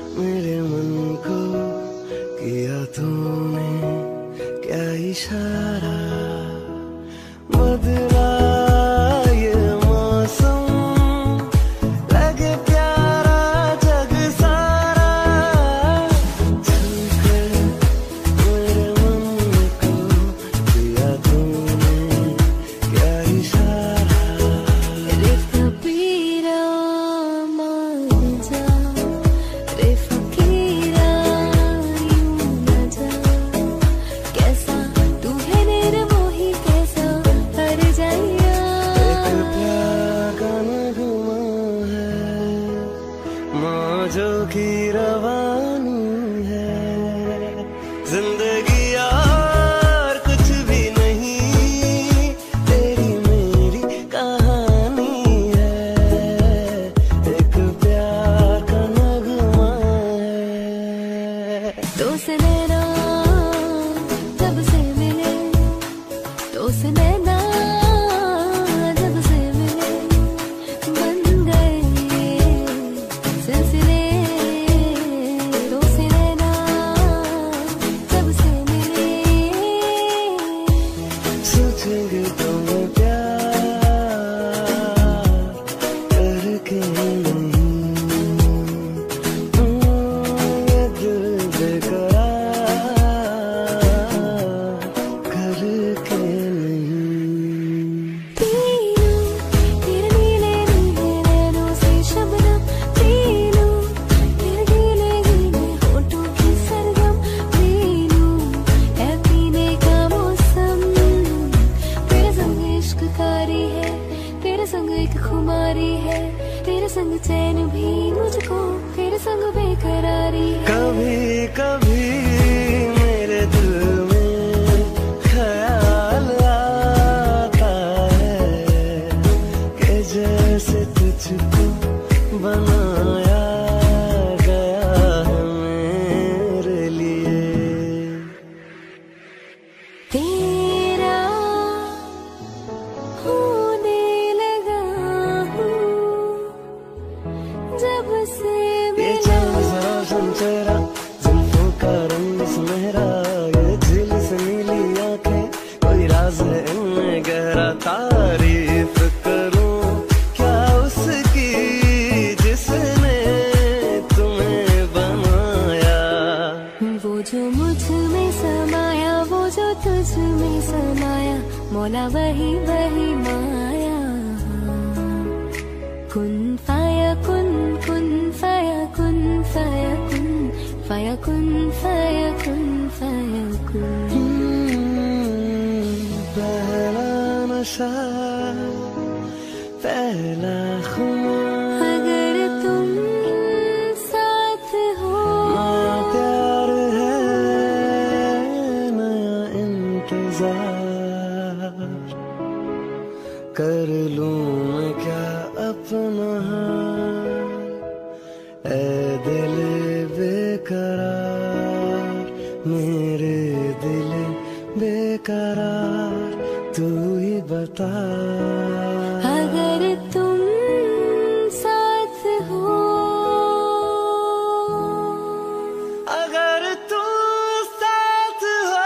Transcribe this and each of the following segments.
मेरे मन को किया तूने क्या इशारा, बदला ये मौसम लगे प्यारा जग सारा, छूकर मेरे मन को किया तूने क्या इशारा। रे फकीरा मान जा, रे फकीरा यूं न जा, कैसा तू है निर्मोही कैसा हर जाइया। एक प्यार का नगमा है, मौजों की रवानी है, जिंदगी और कुछ भी नहीं, तेरी मेरी कहानी है, एक प्यार का नगमा है। तो से नैना जब से मिले, तो से नैना जब से मिले, बन गए सिलसिले। तो से नैना जब से मिले, सोचेंगे तुम्हें प्यार करके नहीं, ये दिल बेकरार करके नहीं। पीलू तेरे नीले नीले नैनों से शबनम, पीलू तेरे गीले गीले होठों की सरगम, पीलू है पीने का मौसम, तेरे संग इश्क कारी है, तेरे संग एक खुमारी है, तेरे संग चैन भी मुझको, तेरे संग बेकरारी है। कभी कभी मेरे दिल में ख्याल आता है कि जैसे तुझको बनाया गया है मेरे लिए। तेरा होने लगा हूँ जब से ये मिला। चांद सा रोशन चेहरा, जुल्फों का रंग सुनहरा, ये झील से नीली आंखें, कोई राज है इनमें गहरा, तारीफ करूं क्या उसकी जिसने तुम्हें बनाया। वो जो मुझ में समाया, वो जो तुझ में समाया, मौला वही वही माया। कुन फाया कुन, कुन फाया कुन, फाया कुन, फाया कुन, फाया कुन, फाया कुन। पहला नशा पहला खुमार, अगर तुम साथ हो, नया प्यार है नया इंतजार, कर लूं मैं क्या अपना हाल, ऐ दिल बेकरार, मेरे दिल बेकरार, तू ही बता। अगर तुम साथ हो, अगर तू साथ हो,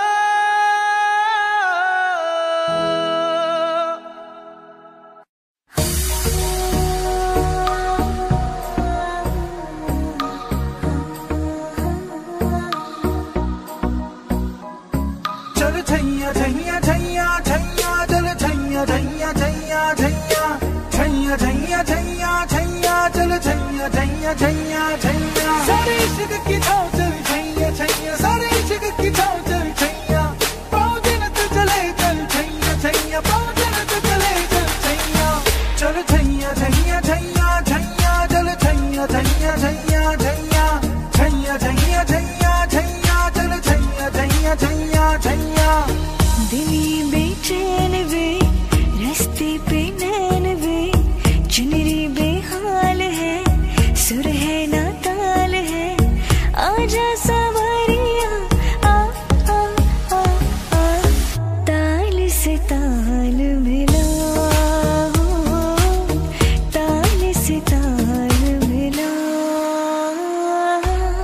चल छैया छैया छैया छैया, चल छैया छैया छैया छैया, छैया छैया छैया छैया, चल छैया छैया छैया छैया। सारे इश्क की छाव चल छैया छैया, सारे इश्क की छाव चल छैया, पाँव जन्नत चले चल छैया छैया, पाँव जन्नत चले चल छैया। चल छैया छैया छैया छैया, चल छैया छैया छैया छैया, छैया छैया छैया छैया, चल छैया छैया छैया छैया। दिली बेचैन वे, रास्ते पे नैन वे, चुनरी बेहाल है, सुर है ना ताल है, आजा सवारिया आ आ आ आ, ताल से ताल मिला, ताल से ताल मिला।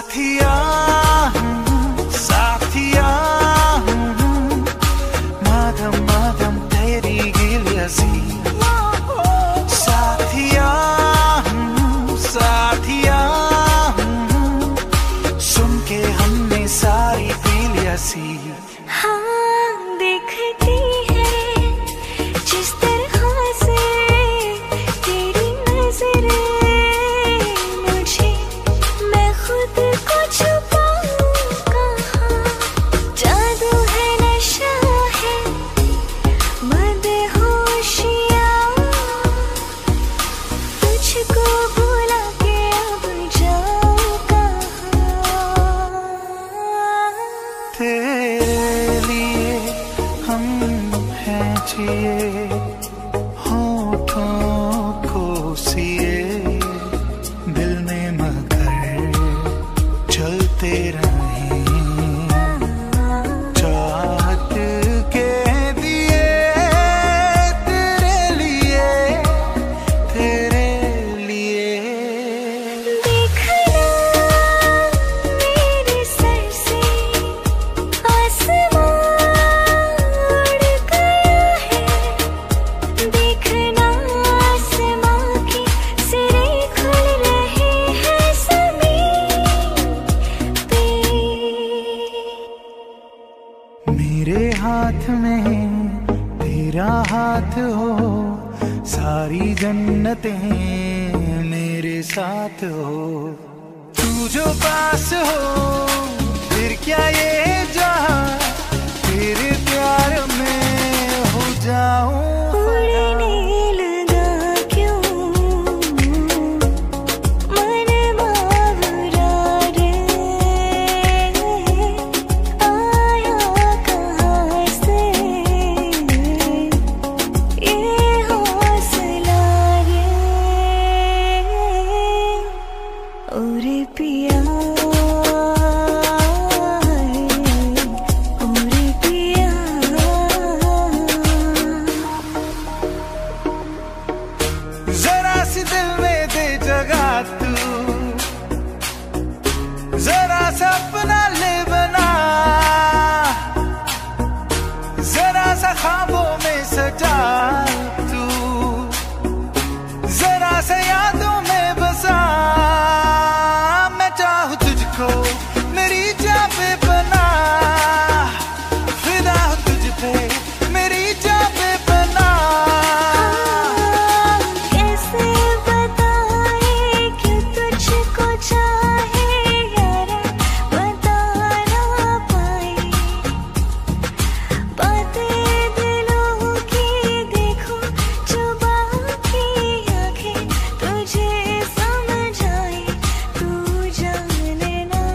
साथिया साथिया माधम माधम तेरी गिलियासी साथिया साथिया सुन के हमने सारी पीलियासी। हाँ देखती है जिस तरह से तेरी नजरें मुझे, मैं खुद को छुपाऊं कहाँ। जादू है नशा है मदहोशियाँ, तुझको भुला के अब जाऊं कहाँ। तेरे लिए हम हैं जिए होठों को सिए दिल में मगर चलते रहें चाहत के दिए तेरे लिए देखना मेरे सर से आसमां उड़ गया है, देखना आसमां के सिरे खुल रहे हैं ज़मीन पे। मेरे हाथ में तेरा हाथ हो, सारी जन्नतें मेरे साथ हो। तू जो पास हो फिर क्या ये जहां, तेरे प्यार में हो जाऊं उड़ने लगा क्यों मन बावरा रे, आया कहाँ से ये हौसला रे। ओरे पिया ओरे पिया, जरा सी दिल में दे जगह तू, जरा सा अपना ले बना, जरा सा ख्वाबों में सजा तू, जरा सा यादों में बसा। मैं चाहूं तुझको मेरी जान पे बना, फिदा हूं तुझ पे मेरी जान पे बना। कैसे बताए कि तुझको चाहे यारा, बता ना पाए बातें दिलों की, देखो जुबां की आंखें तुझे समझ आए, तू जान लेना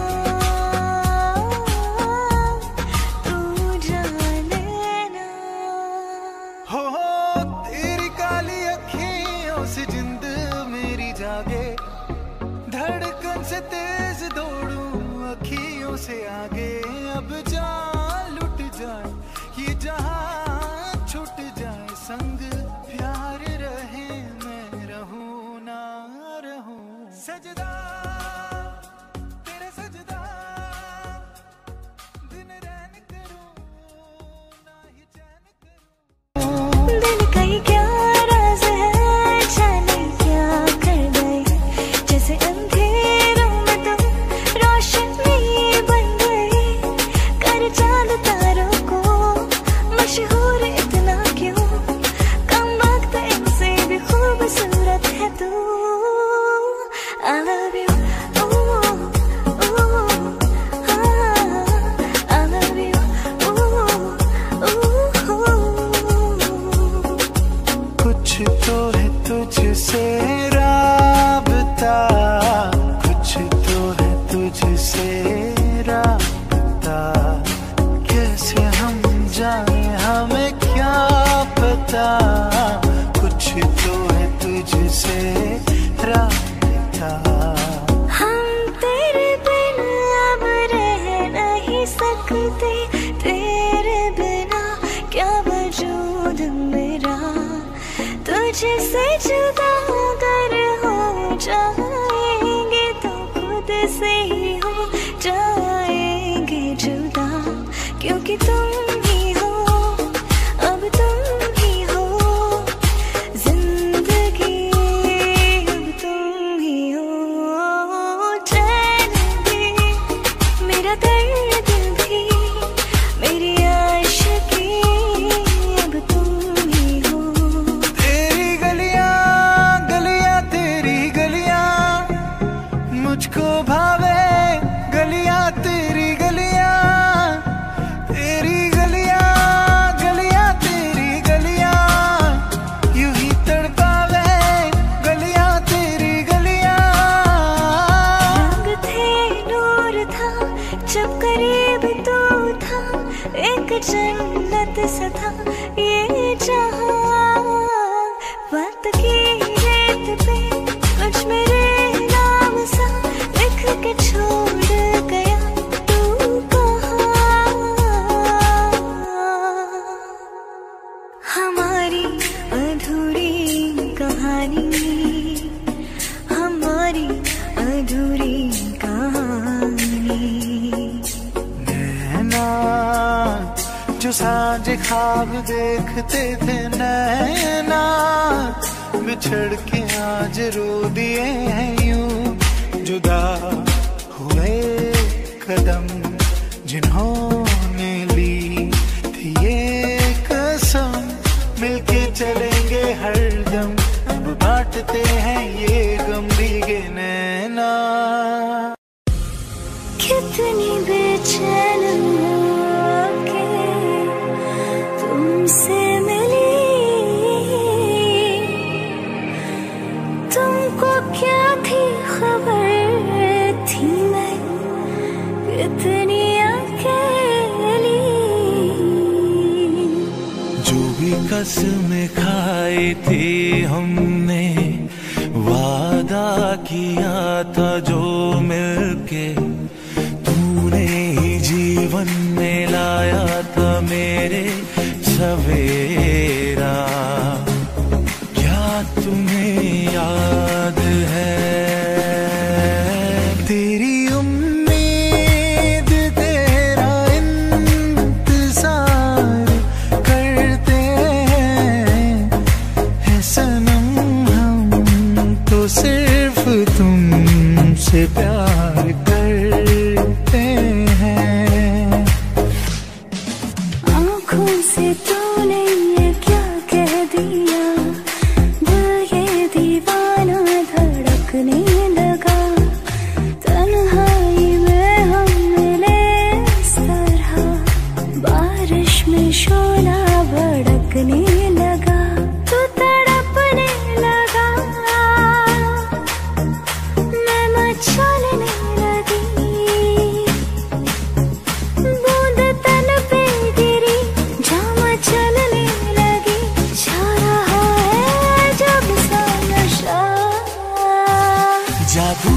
तू जान लेना। हो तेरी काली अखियों से जिंद मेरी जागे, धड़कन से तेज दौड़ूं अखियों से आगे। अब जान लुट जाए ये जहां छूट जाए, संग प्यार रहे मैं रहूं ना रहूं। सजदा तेरे सजदा दिन रैन करूं ना ही चैन करूं। दिल का ये क्या राज है, जाने क्या कर गए, जैसे अंधेरों में तुम रोशनी बन गए। कर चांद तारों को मशहूर इतना क्यों, कम वक्त इनसे भी खूबसूरत है तू। I love you, ooh, ooh, I love you, ooh, ooh. कुछ तो है तुझसे राबता, कुछ तो है तुझसे राबता। कैसे हम जाने हमें क्या पता, कुछ तो है तुझसे राबता। हम तेरे बिन अब रह नहीं सकते, तेरे बिना क्या वजूद मेरा। तुझसे जुदा अगर हो जाएंगे तो खुद से ही हो दीवानी, हमारी अधूरी कहानी। नैना जो सांझ ख्वाब देखते थे, नैना बिछड़ के आज रो दिए हैं यूं। जुदा हुए कदम जिन्होंने ली थी ये कसम, मिलके चलेंगे हरदम, अब बांटते हैं ये गम। भीगे नैना कितनी बेचैन होके तुमसे मिली, तुमको क्या थी खबर, थी मैं कितनी अकेली। जो भी कसमें खाई थी हमने, वादा किया था जो मिलके, तूने ही जीवन में लाया था मेरे सवेरा। क्या तुम्हें याद है तेरी उम्मीद, तेरा इंतजार करते हैं सनम, हम तो सिर्फ तुमसे प्यार करते हैं। आँखों से तूने ये क्या कह दिया, दिल ये दीवाना धड़कने लगा। तन्हाई में हम मिले इस तरह, बारिश में शोला भड़कने लगा। तू तड़पने लगा, मैं मचलने लगी। बूंद तन पे गिरी, जाम चलने लगी। छा रहा है जब सा नशा, जादू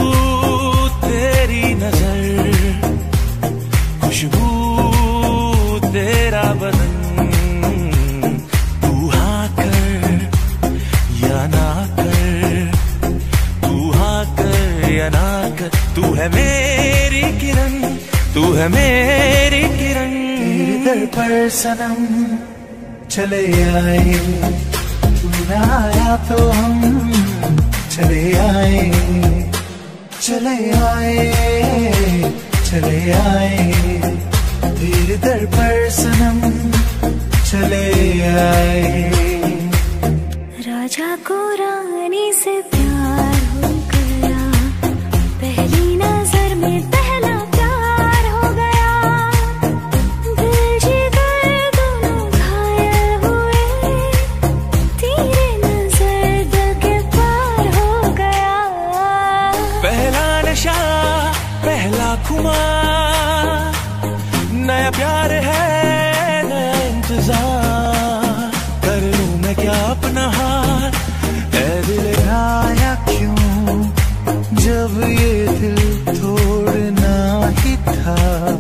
तेरी नजर, खुशबू तेरा बदन, तू हाँ कर या ना कर, तू हाँ कर या ना कर। तू है मेरी किरण, तू है मेरी किरण। तेरे दर पर सनम चले आए, तू ना आया तो हम चले आए, चले आए, चले आए। तेरे दर पर सनम चले आए। राजा को रानी से प्यार हो गया, पहली नजर में पहला प्यार हो गया। दिल जिगर दोनों घायल हुए, तेरे नजर दिल के पार हो गया। पहला नशा पहला खुमार, नया प्यार है नया इंतजार। कर लूं मैं क्या अपना हार, ऐ दिल आया क्यों जब ये दिल तोड़ना ही था।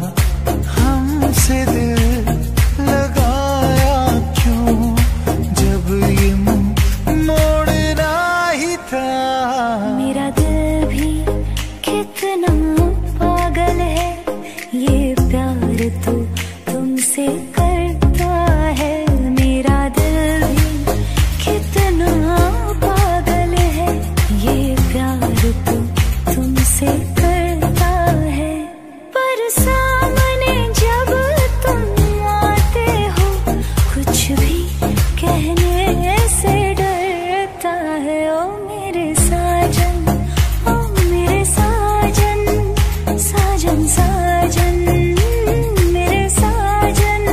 हमसे दिल लगाया क्यों जब ये मुंह मोड़ना ही था। मेरा दिल भी कितना पागल है, ये प्यार तो तुमसे करता है। मेरा दिल भी कितना पागल है, ये प्यार तो तुमसे करता है। पर सामने जब तुम आते हो, कुछ भी कहने से डरता है। ओ मेरे साजन, ओ मेरे साजन, साजन साजन, मेरे साजन।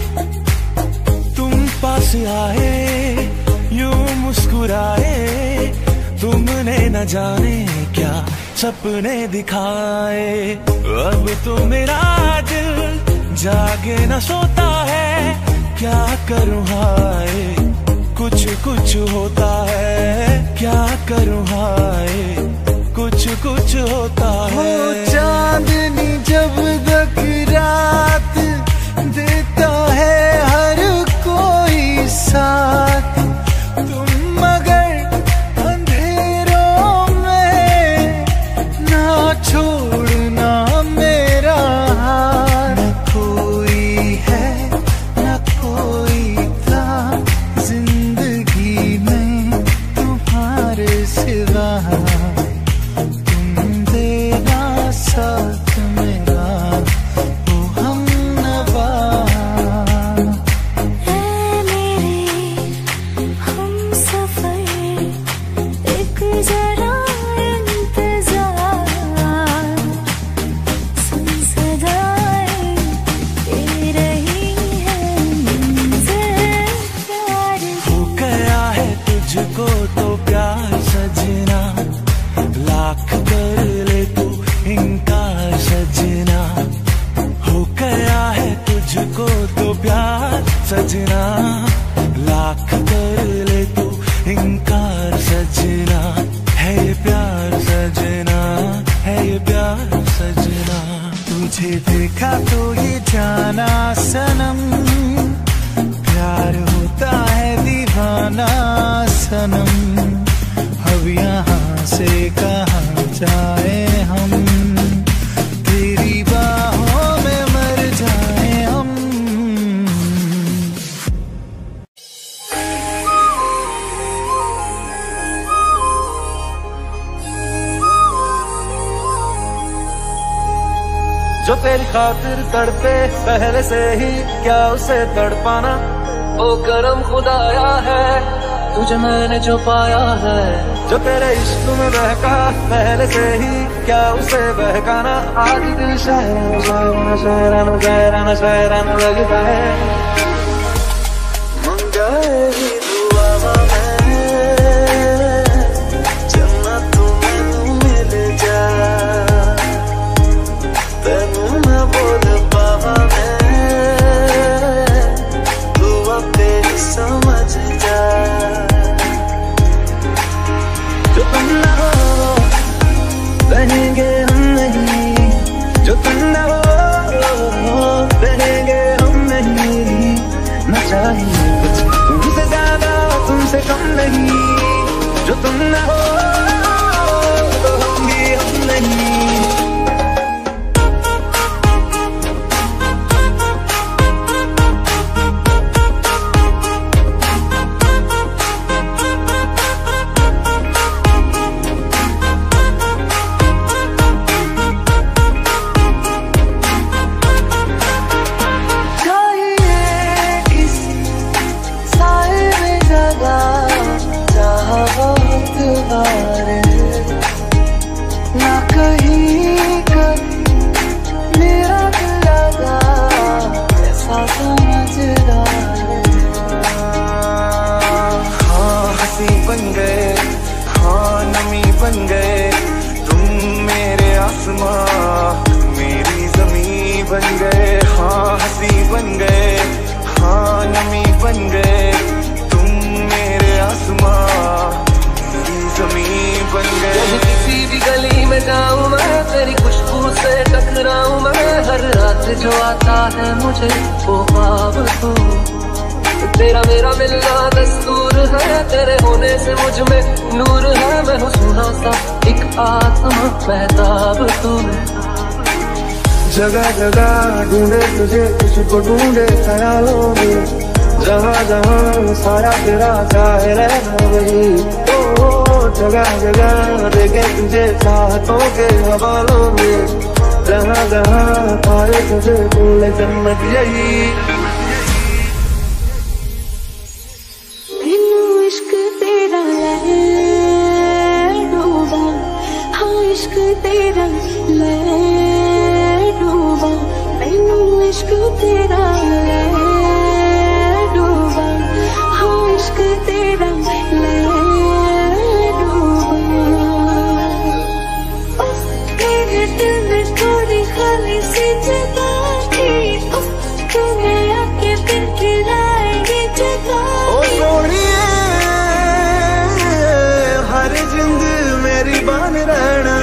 तुम पास आए यूं मुस्कुराए, तुमने न जाने क्या सपने दिखाए। अब तो मेरा दिल जागे न सोता है, क्या करूं हाय कुछ कुछ होता है। क्या करूं हाय कुछ कुछ होता है। चांदनी जब तक रात देता है हर कोई साथ, तुम मगर तुझको तो प्यार सजना, लाख कर ले तू इनकार सजना, हो गया है तुझको तो प्यार सजना, लाख कर ले तू इनकार सजना, है ये प्यार सजना, है ये प्यार सजना। तुझे देखा तो ये जाना सनम, प्यार होता है दीवाना सनम, अब यहाँ से कहाँ जाए हम, तेरी बाहों में मर जाए हम। जो तेरी खातिर तड़पे पहले से ही क्या उसे तड़पाना, ओ करम खुदाया है तुझे मैंने जो पाया है, जो तेरे इश्क में बहका पहले से ही क्या उसे बहकाना, आज दिल शहरान शहरान शहरान शहरान शहरान लगता है, मंगाए ही दुआ में जन्नत में मिल जा, तेनू मैं बोल पावा मैं दुआ तेरी समझ जा, जो तुम ना हो बनेंगे हम नहीं, जो तुम ना हो बनेंगे हम नहीं, न चाहिए कुछ तुमसे ज्यादा तुमसे कम नहीं, जो तुम ना हो तो हम भी हम नहीं। जो आता है मुझे वो ख्वाब तू, तेरा मेरा मिलना दस्तूर है, तेरे होने से मुझ में नूर है, मैं हूँ सुना सा एक आत्मा महताब तू, जगह जगह ढूंढे तुझे तुझको ढूंढे ख्यालों में, जहाँ जहाँ सारा तेरा जाहिर है वही, ओ जगह जगह देखे तुझे चाहतों के हवालों में, जहाँ जहाँ पाए तुझे बोले जन्नत यही। मैनू इश्क तेरा ले डूबा, हाँ इश्क तेरा ले डूबा, मैनू इश्क तेरा ले डूबा, हाँ इश्क तेरा ले डूबा, तेरे दिल में थोड़ी खाली सी जगह थी, तुम्हें आके फिर खिलाएगी जगह। ओ सोनिए हर जिंद मेरी बान रहना,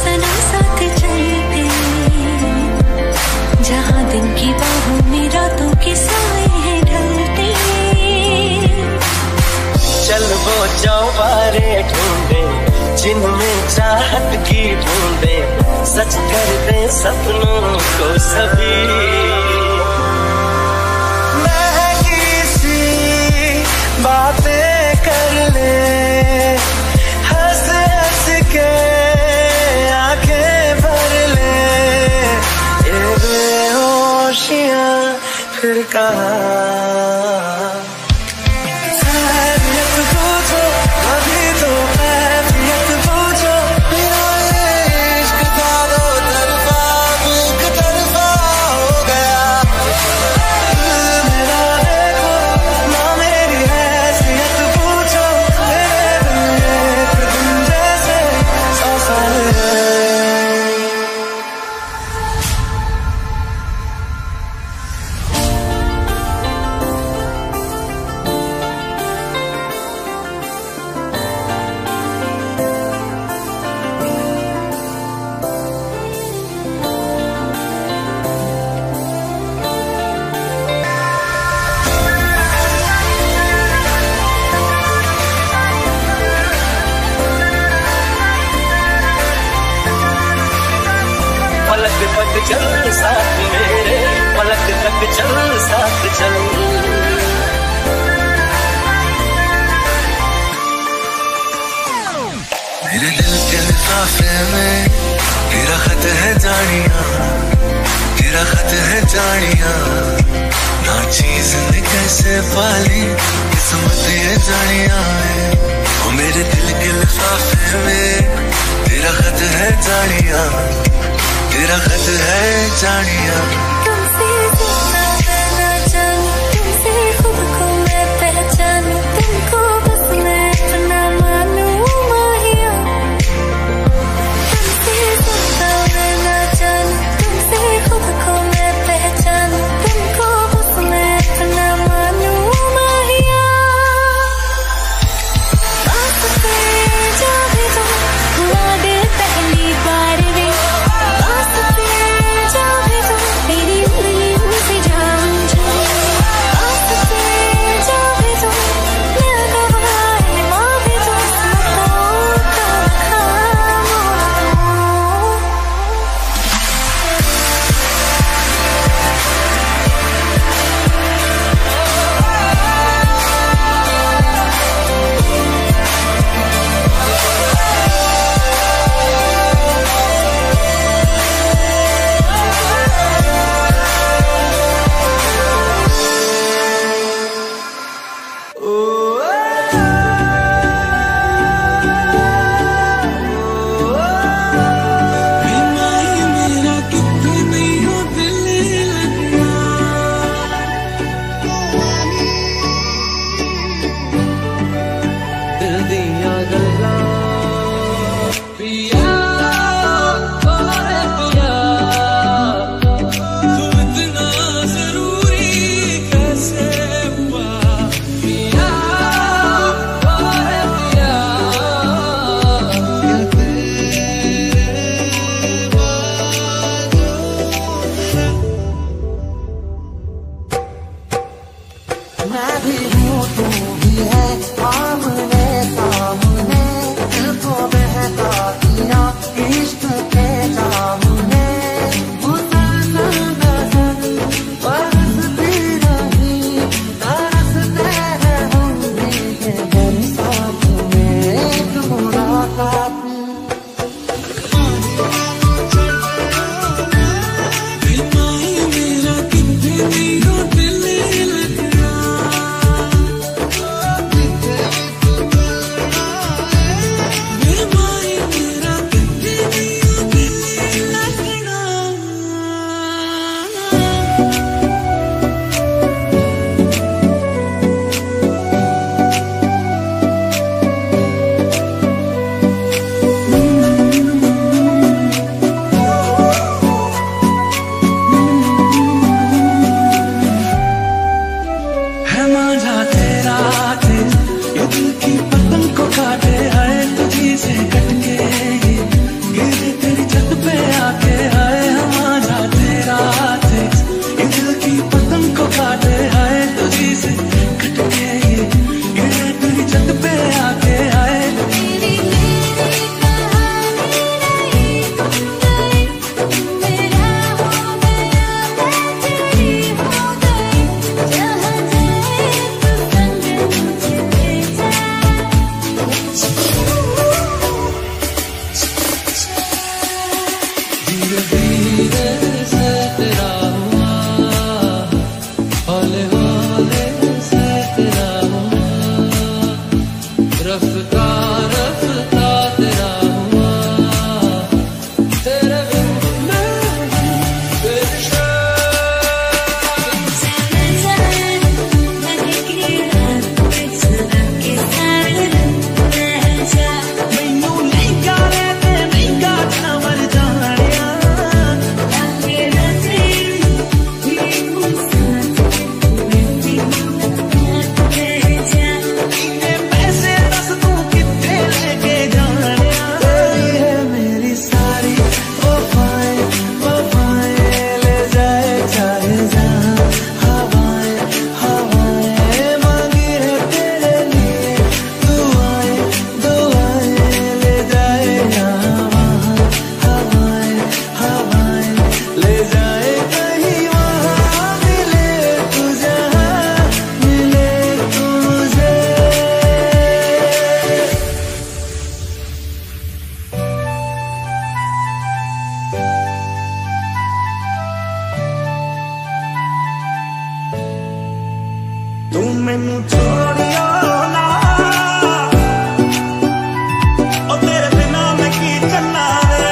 सनम साथ चलते, जहाँ दिन की बाहों में रातों के साए हैं ढलते। चल वो चौबारे ढूंढे जिनमें चाहत की ढूंढे, सच कर दे सपनों को सभी। महकी सी बातें कर ले, हंस हंस के आंखें भर ले, ये बेहोशियां फिर कहाँ। पलक तक चल साथ मेरे, पलक तक चल साथ चल। मेरे दिल के लिफाफे में तेरा खत है जानिया, तेरा खत है जानिया। ना चीज ने कैसे पाली किस्मत ये जानिया है। ओ मेरे दिल के लिफाफे में तेरा खत है जानिया, तेरा खत है जानिया। तुमसे जितना मैं ना जानूं, तुमसे खुद को मैं पहचानूं, तुमको बस मैं अपना मानूं माहिया। तुमसे जितना मैं ना जानूं, तुमसे खुद को मैं पहचानूं, तुमको बस मैं अपना मानूं माहिया। वास्ते जो भी तुम हुआ दिल पहली बार रे, वास्ते जो भी तुम मेरी धीरे से तेरा हुआ, हौले हौले से तेरा हुआ, रफ्ता रफ्ता तेरा हुआ, तेरे बिन मैं बेशर्म। तुम मैनू छोड़ियो ना, ओ तेरे बिना मैं की चलना रे,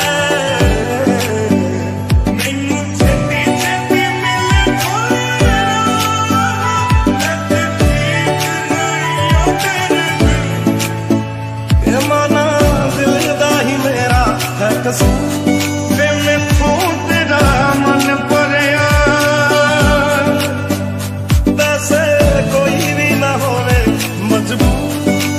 मैनू छेती छेती मिले कोई ना, मैं ठीक नहीं ओ तेरे बिन, ये माना दिल दा ही मेरा है कसूर, वे मैनू तेरा मन भरिया, वैसे कोई भी ना होवे मजबूर,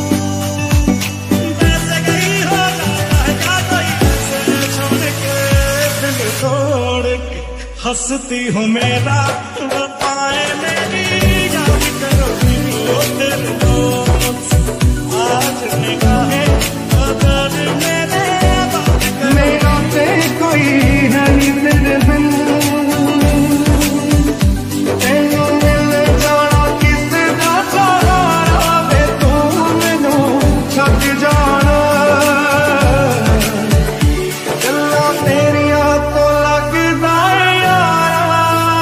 वैसे कहीं हो जाता है क्या कोई ऐसे छोड़ के, दिल तोड़ के हंसती हूँ मेरा बताए मेरी याद करोगी ओ तेरे दोस्त, आज निगाहें अगर मेरे बात मेरा पे कोई है नहीं तेरे बिन, तेनू मिल जाना किस दा सहारा वे, तू मैनू छक जाना, गल्लां तेरियां तो लगदा यारा,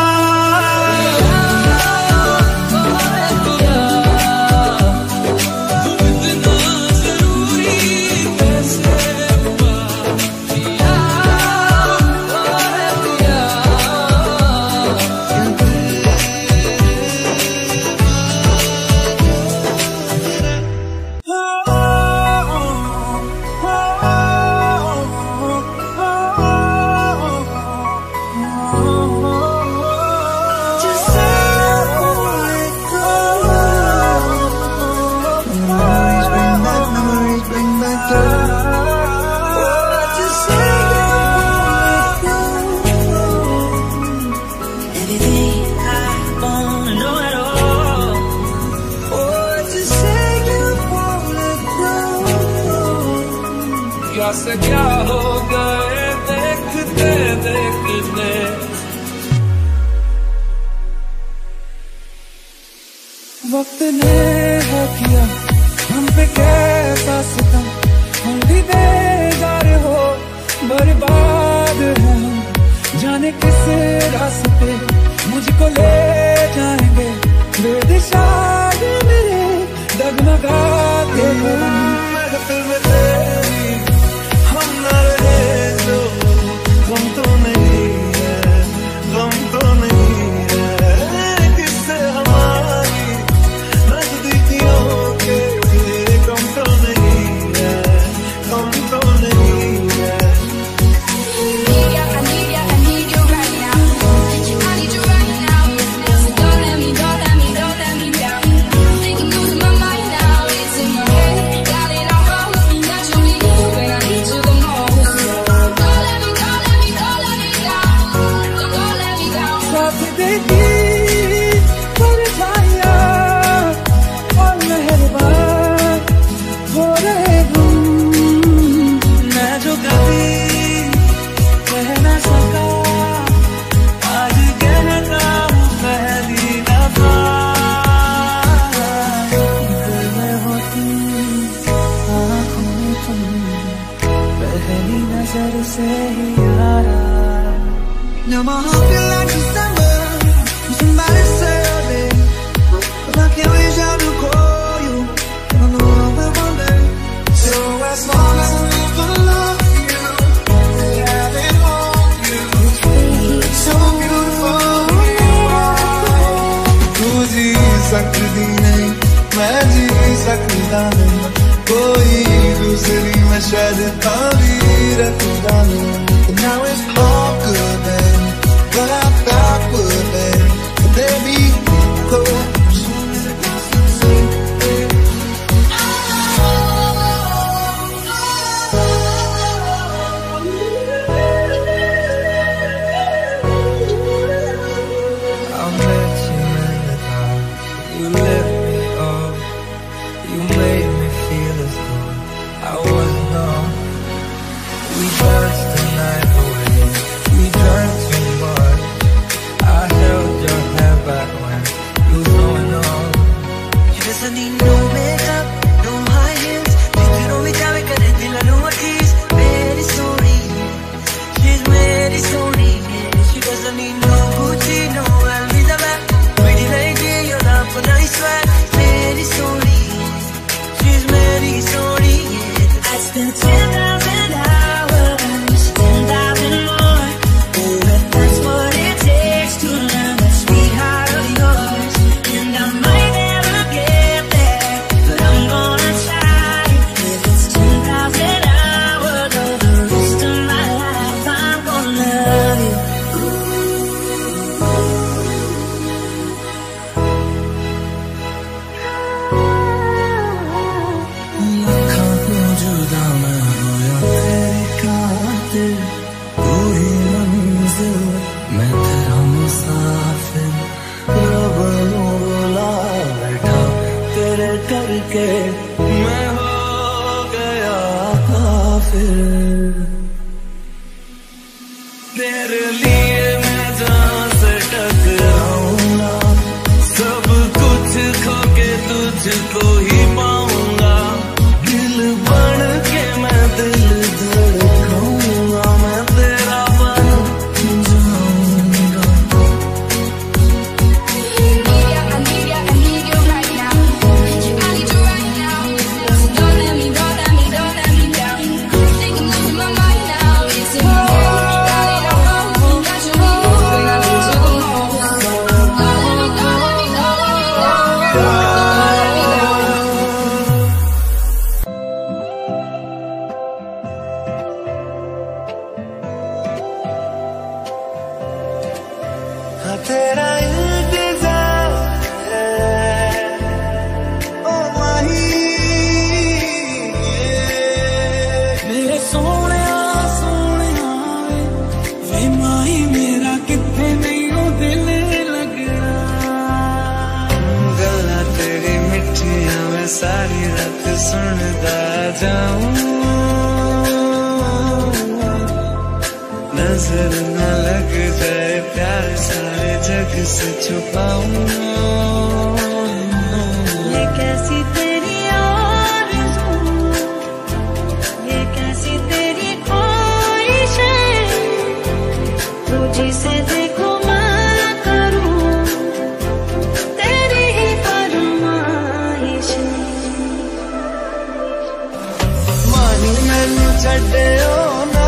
से क्या हो गए देखते देखते, वक्त ने है किया हम पे कैसा सितम, हम भी बेजार हो बर्बाद है हम, जाने किस रास्ते मुझको ले जाएंगे, बेदिशा मेरे डगमगाते महफिल में तेरी हम न रहे तो गम तो नहीं है, गम तो नहीं है, किससे हमारी नजदीकियों के गम तो नहीं है, गम तो नहीं है। I need you right now. I need you right now. So don't let me down. I'm thinking losing my mind now. It's in my head, got it all wrong. Naturally, when I need you the most. Don't let me down. Don't let me down. साथ देगी परछाइयाँ और मेहरबान हो रहे हम, मैं जो कभी कह ना सका आज कहता हूँ पहली दफा, दिल में हो तुम, आँखों में तुम, पहली नजर से ही यारा Now my heart feel like December. Somebody say your name, but I can't reach out to call you. I know I will one day. So as long as I live for love you, I have it on you. So beautiful. तू जी सकती नहीं, मैं जी सकता नहीं, कोई दूसरी मैं शायद ताबीर खुदा नहीं. Now it's all good, man. But I thought would, man. Baby, cool. करके मैं हो गया काफिर. तेरे लिए मैं जान से टकराऊंगा, सब कुछ खो के तुझको ही पाऊंगा. दिल बन के मैं दिल धड़काऊंगा, मैं तेरा बन जाऊंगा. तेरा इंतजार है ओ माही, मेरे सोने वे माही मेरा कितने नहीं हो दिल लगना. गल्ला तेरी मिठिया मैं सारी रात सुनता जाऊं, नजर न लग जाए प्यार सारे जग से छुपाऊं. ये कैसी तेरी आरज़ू, ये कैसी तेरी ख्वाहिश है, तू जिसे देखो मैं करूं तेरी ही फरमाइश. मानी मैनू छड्डियो ना,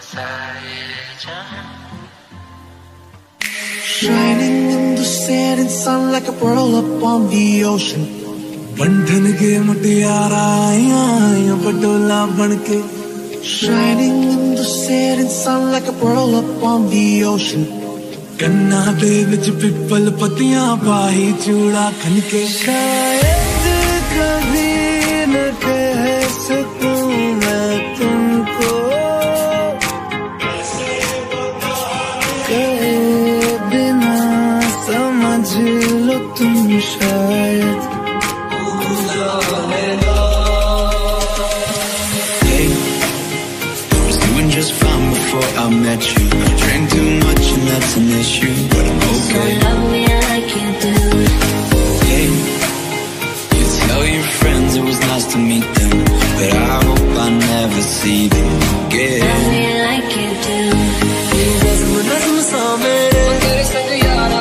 Shining in the setting sun like a pearl upon the ocean. बंधन के मुटियारा आया पटोला बनके. Shining in the setting sun like a pearl upon the ocean. कन्ना दे विच पिपल पतियां पाही चूड़ा खनके. शायद कभी न कह सकूं मैं तुमको, समझ लो तुम शायद. Hey, I was doing just fine before I met you. Drank too much and that's an issue, but I'm okay. So love me like you do. Hey, you tell your friends it was nice to meet them, but I hope I never see them again. Love me like you do. नज़्म सा मेरे तेरे संग यारा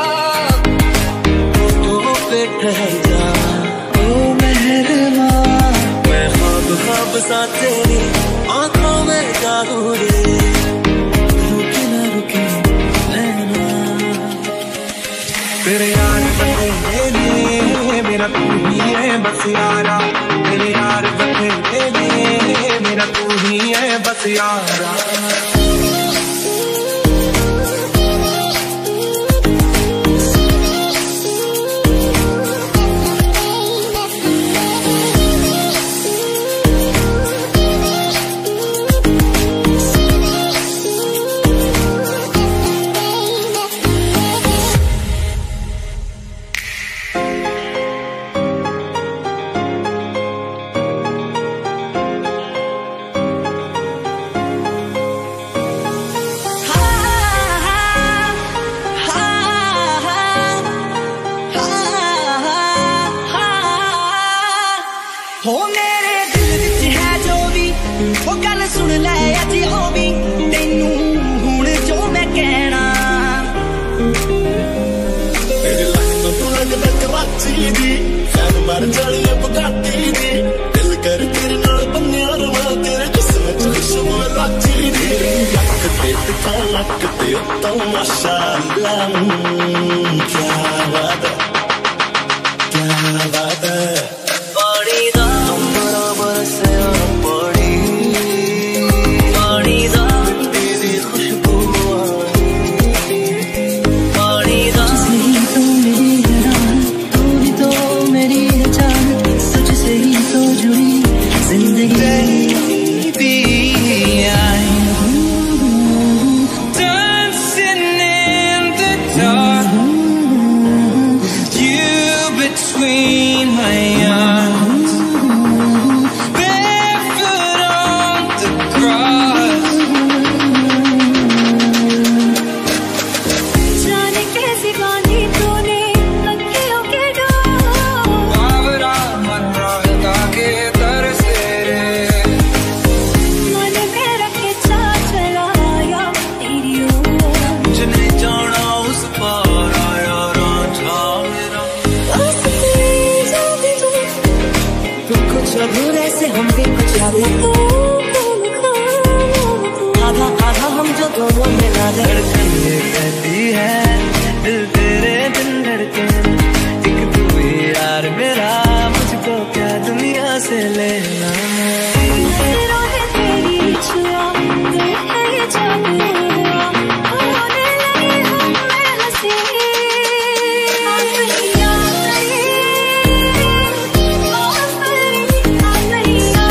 photo पे ठहर जा. ओ मेहरबा मैं ख्वाब ख्वाब सा तेरी आँखों में डालूं रे. रुके ना रुके नैना तेरे यार बतेरे मेरा तू ही है बस यारा. तेरे यार बतेरे मेरा तू ही है बस यारा. हो मेरे दिल विच है जो भी वो गल सुन ले अज हो भी तेनू हुण जो मैं कहना. तेरे लग तो तू लगदा कराची दी खैर मर जानी बगाती दी. दिल कर तेरे नाल बन्निया रवा तेरे जिस्म च खुशबू राची दी. लक ते टिका लक ते तो माशाअल्लाह क्या बात है क्या बात है. पानी दा बराबर से पानी पानी दा तेरी खुशबू पानी दा. तो मेरी जान तू भी तो मेरी जान सच से ही तो जुड़ी जिंदगी. Dancing in the dark, you between my arms, barefoot on the grass. जाने कैसी बांधी तूने अखियों के डोर. बाबरा मन रहता के तरसे रे. मन में रखे चा चलाया तेरी ओर. मुझे नहीं जाना उस पार आया रांझा मेरा. बस तेरी जाती तू तुम कुछ अधूरे से हम भी कुछ आधे. आधा आधा हम जो दोनों मिला दे. धड़कन ये कहती है दिल तेरे बिन धड़के. एक तू ही यार मेरा मुझको क्या दुनिया से लेना. नजरों ने तेरी छुआ दिल है ये जादू हुआ. होने लगे हम में हंसी आसरिया तेरी आसरिया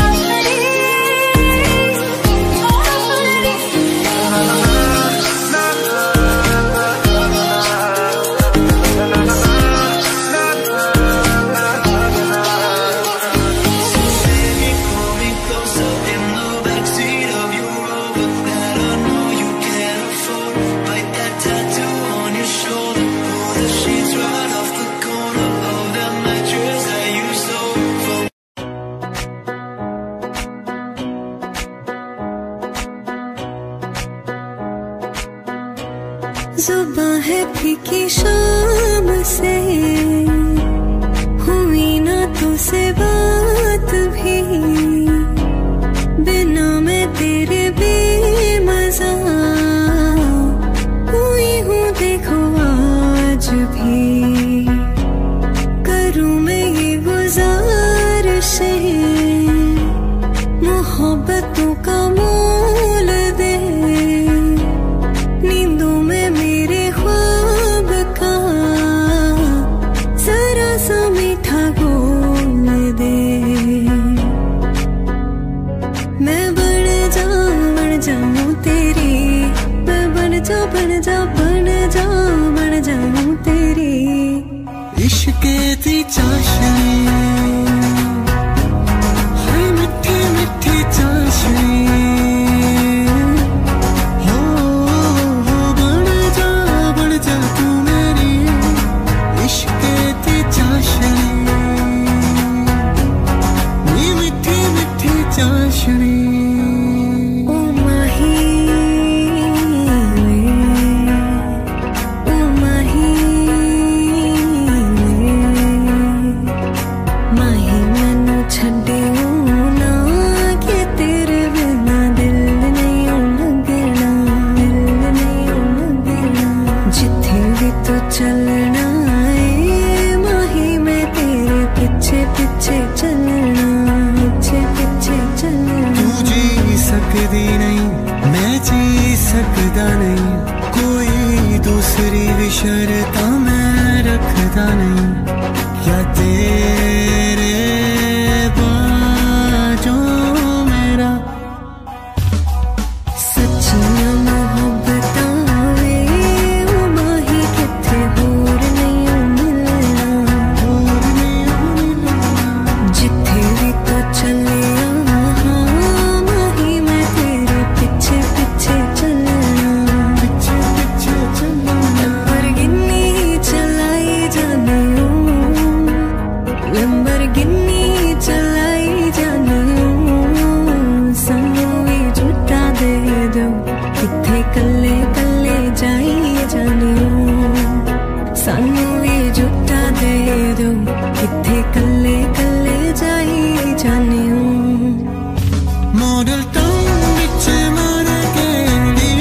जुबां है फीकी शाम से हुई ना तुझसे बात भी बिना मैं तेरे बेमौसम जा बन जा बन जा बन जाऊं तेरी इश्क दी चाशनी हाय मिठी मिठी चाशनी बन जा तू मेरी इश्क दी चाशनी मिठी मिठी चाशनी चलना है माही मैं तेरे पीछे पीछे चलना पीछे पीछे चलना तू जी सकती नहीं मैं जी सकता नहीं कोई दूसरी भी शर्त मैं रखता नहीं या तेरे बाजों मेरा सच्चियां मोहब्बतां कल्ले कल्ले जाइए जाने सानू भी जुटा दे दो किथे कल्ले कल्ले जाइए जाने मॉडल टाउन विच मारे केड़ी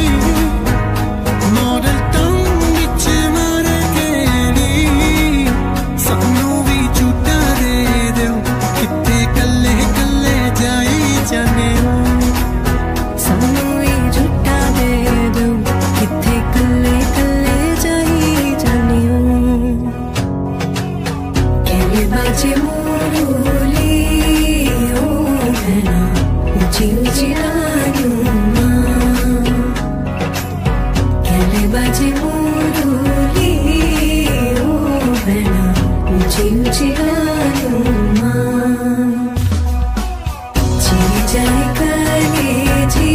मॉडल टाउन विच मारे केड़ी सानू भी जुटा दे दो किथे कल्ले कल्ले जाइए जाने सानू भी जुटा दे दो किथे कल्ले कल्ले जाइए जाने कहले बाजे मोरूली ओ बहना ऊंची ऊंची रानियों कहले बाजे मोरूली ओ बहना ऊंची ऊंची रानियों जी जाए कले जी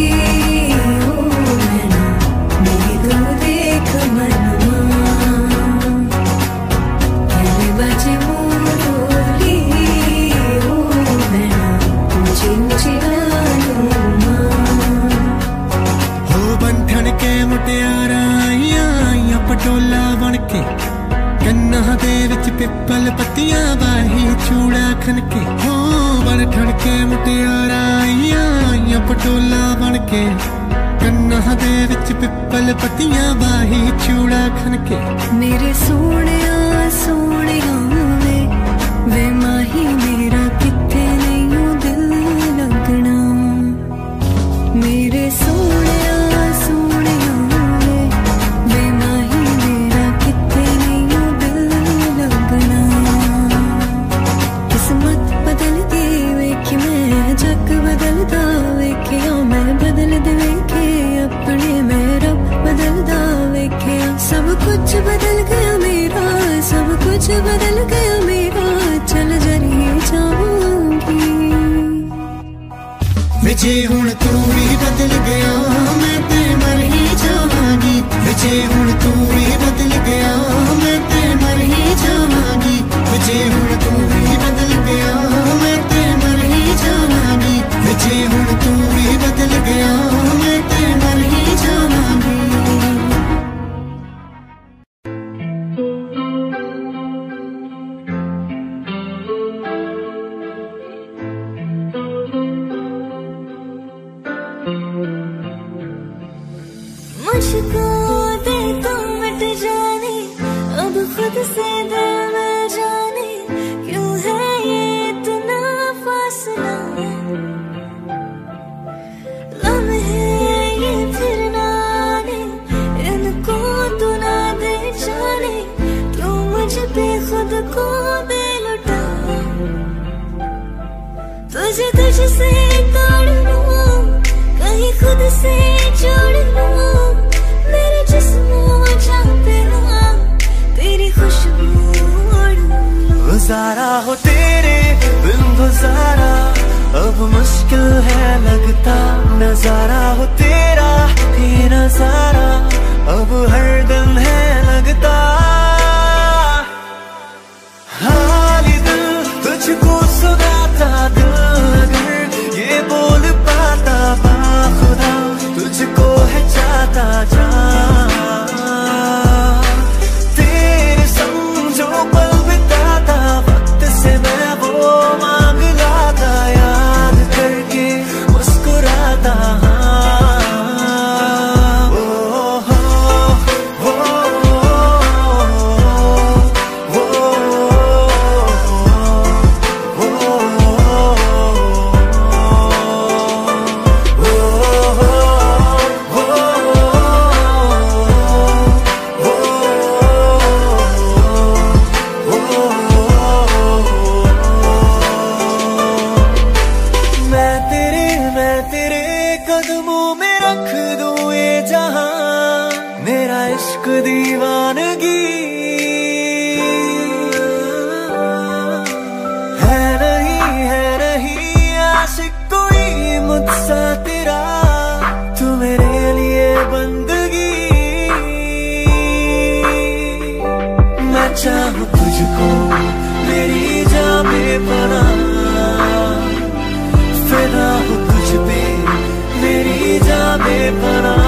पटोला बनके कन्ना दे विच पिपल पत्तियां बाही चूड़ा खनके हो बन ठणके मुटियारा आइया पटोला बनके कन्ना दे विच पिपल पत्तियां बाही चूड़ा खनके मेरे सोनिया सोनिया वे माही मेरा किथे नहीं दिल लगना मेरे सोनिया बदलदा वेखिया मैं बदल दे वेखे अपने में रब बदलदा वेखिया सब कुछ बदल गया मेरा सब कुछ बदल गया मेरा चल जरिए जाऊंगी विजे हुण तू भी बदल गया मैं ते मर ही जावांगी विजे हुण तू भी बदल गया मैं ते मर ही जावांगी विजे हुण तू भी बदल गया मैं ते मर ही जावांगी विजे हुण तू भी बदल गया मैं ते मर ही जावांगी मुझको दे तो मिट जाने अब खुद से दिल में जाने क्यों है ये इतना फासला लम्हे ये फिर ना आने इनको तू ना दे जाने क्यों मुझ पे खुद को बेलुटा तुझे तुझसे तोड़ लूं कहीं खुद से जोड़ लूं मेरे नजारा हो तेरे बिन गुजारा अब मुश्किल है लगता, नजारा हो तेरा ये नजारा अब हर दिन है लगता। हाली दिल तुझको सुनाता, दिल अगर ये बोल पाता, बाखुदा तुझको है चाहता जा। तेरे संग जो पल बिताता, वक्त से मैं वो मांग लाता, याद करके मुस्कुराता। इश्क दीवानगी है नहीं आशिक कोई मुझसा तेरा, तू मेरे लिए बंदगी। मैं चाहूँ तुझको मेरी जान बेपनाह, फिदा हूँ तुझ पे मेरी जान बेपनाह।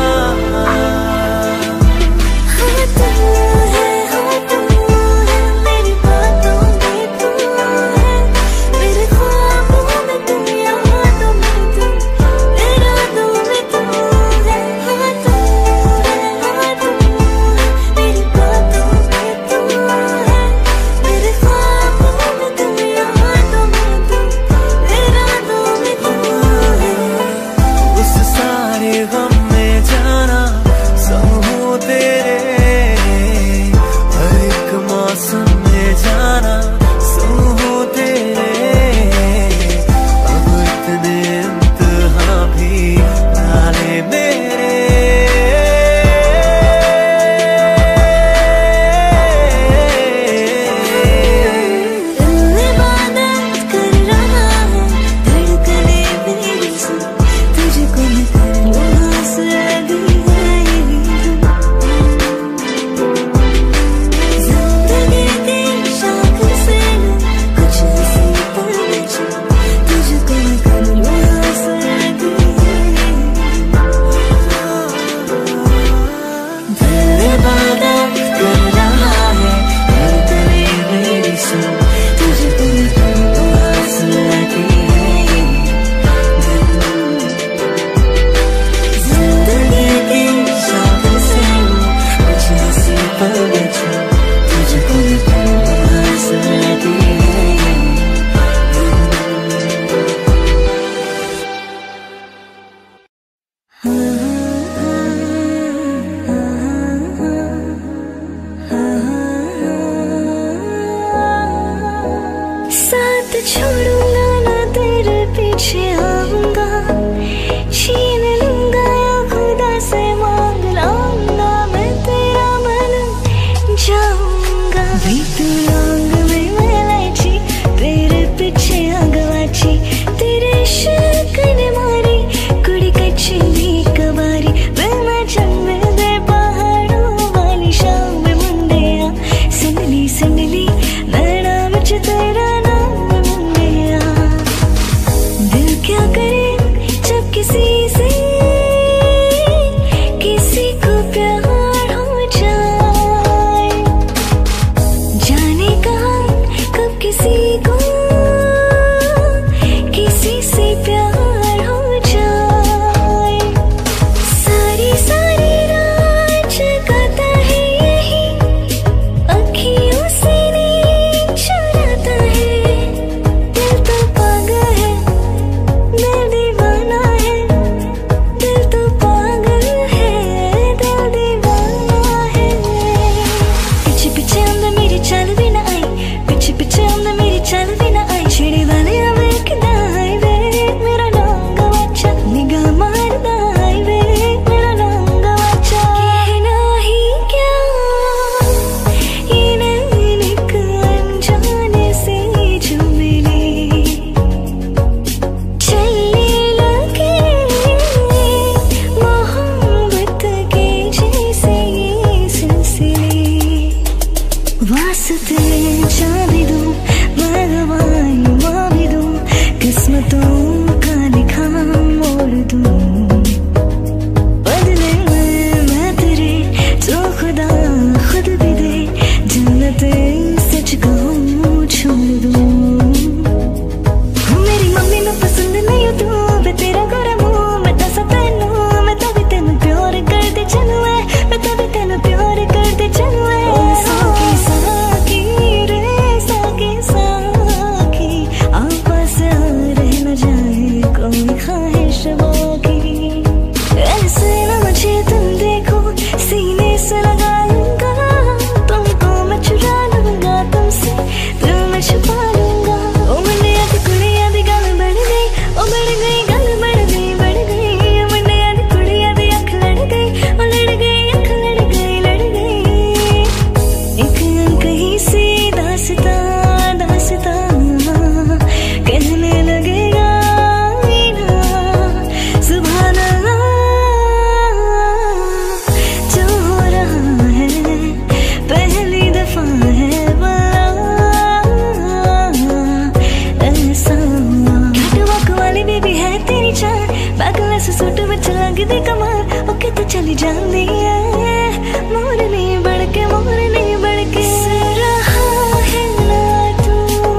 जानी है मोरनी बढ़के सुन रहा है ना तू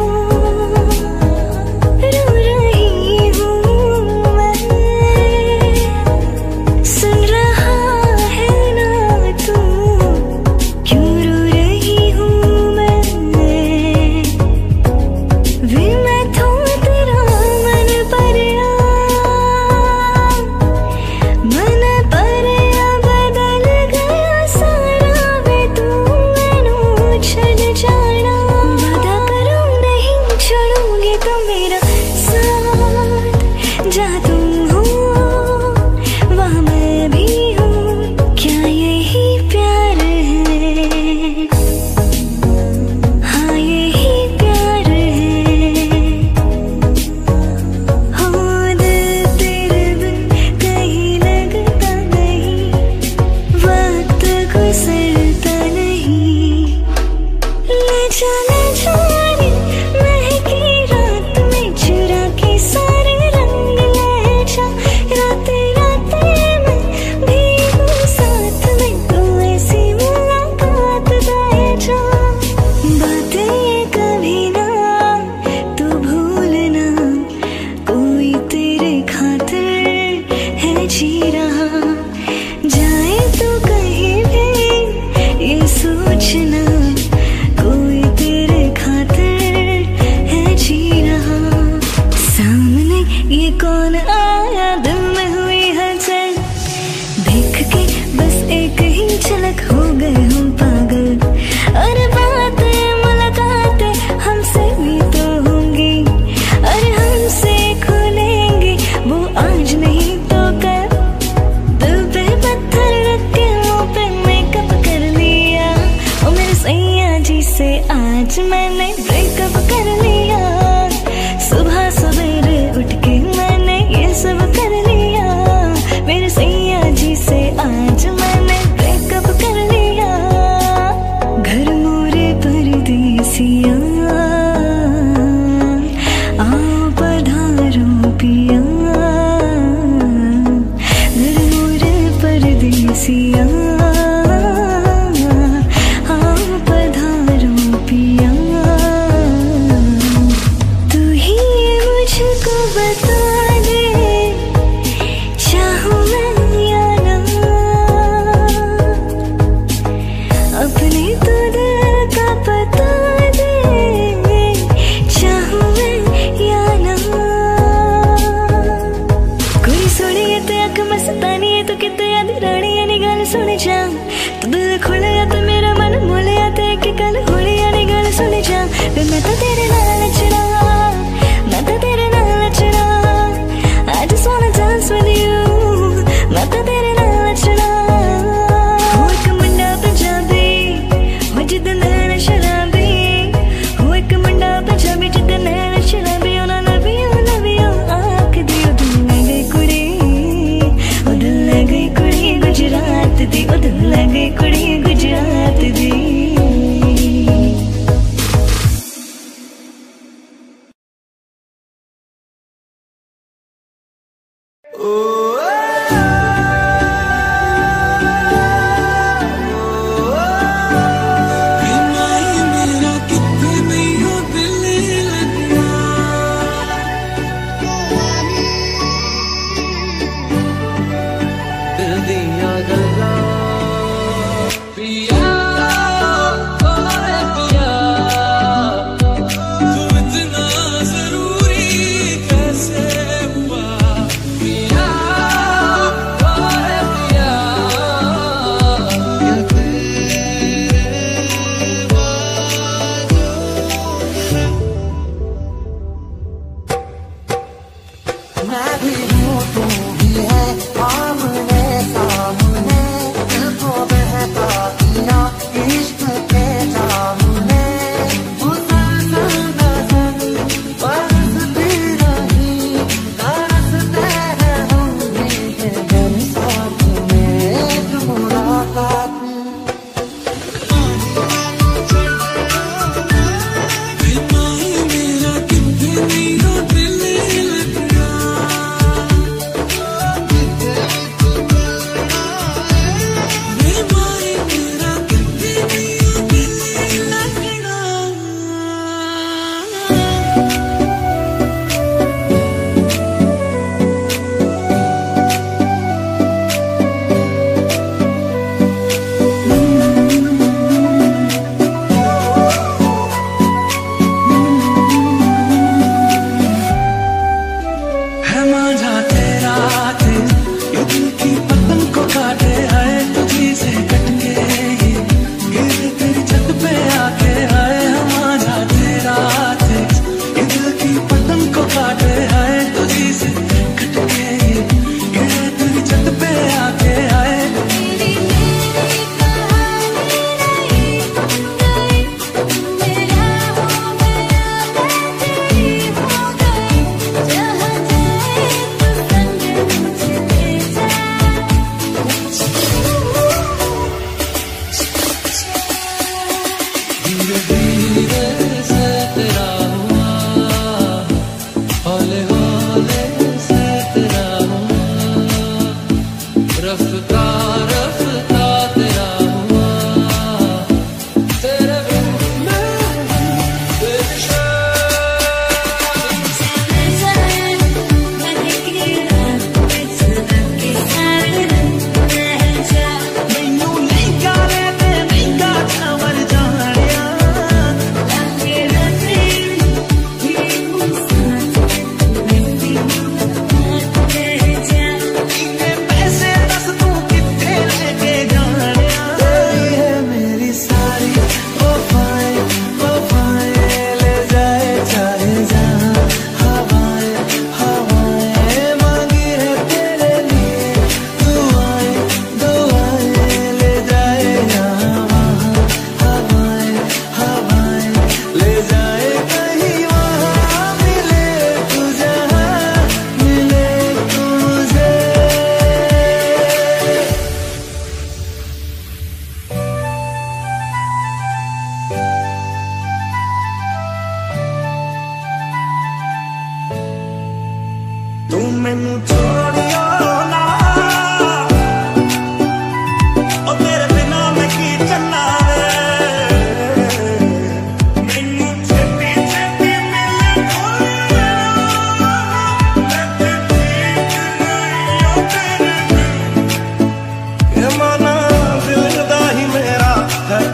रो रही हूँ मैं सुन रहा है ना तू क्यों रो रही हूँ मैं वे मैं तो तेरा मन परिया बदल गया सारा वे तू मैनू छड़ जाना वादा करूं नहीं छोड़ूंगी तो मेरा साथ जा तुम हो वहाँ मैं भी हूँ क्या यही प्यार है हाँ यही प्यार है हो दिल तेरे बिन कहीं लगता नहीं वक्त गुजरता नहीं ले जाने महकी रात में चुरा के सारे रंग ले जा राते राते में भीगू साथ में तू ऐसी मुलाकात दे जा बातें ये कभी ना तू भूलना कोई तेरे खातिर है जी रहा जाए तो कहीं भी ये सोचना कोई तेरे खातिर है जी रहा सामने ये कौन आया दिल में हुई हलचल देख के बस एक ही झलक हो गए हम पागल अरे बातें मुलाकातें हमसे भी तो होंगी अरे हमसे खुलेंगी वो आज नहीं तो कल दिल पे पत्थर रख के मुंह पे मेकअप कर लिया ओ मेरे सैया जी से आज मैंने ब्रेकअप कर लिया सुबह सवेरे उठ के मैंने ये सब कर लिया मेरे सैया जी से आज मैंने ब्रेकअप कर लिया घर मोरे परदेसिया आओ पधारो पिया घर मोरे परदेसिया आओ पधारो पिया तू ही मुझको बता दे चाहूँ मैं या ना अपने तो दिल का पता दे चाहूँ मैं या ना कोई सुनिए तो अख मस्तानी है तो कितने याद रानी है नी गल सुन जा तो दिल खुले तो मेरा मन मोले ते कि कल होली नी गल सुन जा वे मैं तो तेरे नाल नचना मैं तो तेरे नाल नचना I just wanna dance with you मैं तो तेरे नाल नचना हो एक मुंडा पंजाबी हो जिद्द नैन शराबी हो एक मुंडा पंजाबी जिद्द नैन शराबी ओ ना love you आँख दी ओ दिल ले गई कुड़ी ओ दिल ले गई कुड़ी गुजरात दी ओ दिल ले गई कुड़ी गुजरात दी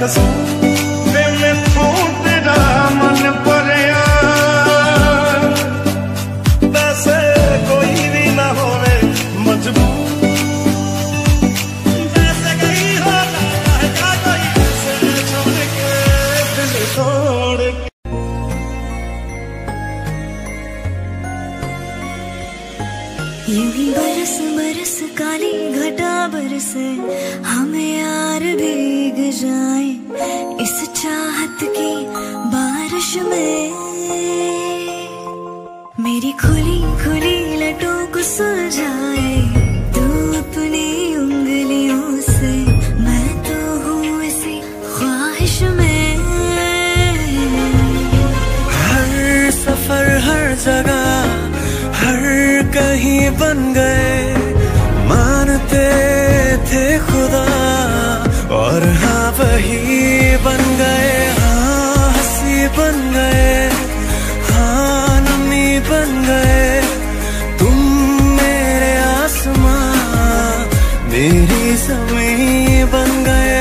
कसूर वे मैथों तेरा मन भरिया वैसे कोई भी ना होवे मजबूर वैसे कहीं होता है कोई ऐसे छोड़ के दिल तोड़ के। यूं ही बरस बरस काली घटा बरसे हमें यार भीग जाए इस चाहत की बारिश में। मेरी खुली खुली लटों को सुलझाए तू अपनी उंगलियों से, मैं तो हूँ इसी ख्वाहिश में। हर सफर हर जगह हर कहीं बन गए मानते थे खुदा और हाँ वही बन गए, हाँ हंसी बन गए, हाँ नमी बन गए। तुम मेरे आसमां मेरी ज़मीं बन गए।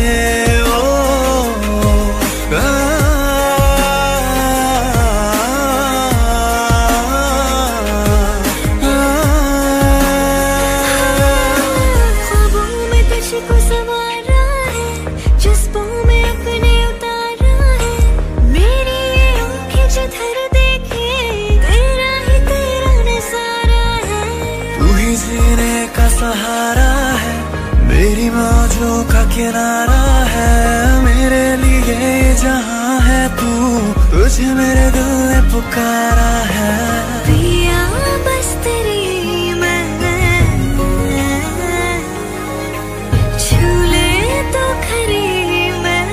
सहारा है मेरी मौजों का किनारा है, मेरे लिए जहाँ है तू, तुझे मेरे दिल ने पुकारा है। पिया बस तेरी मैंने छू ले तो खरी मैं।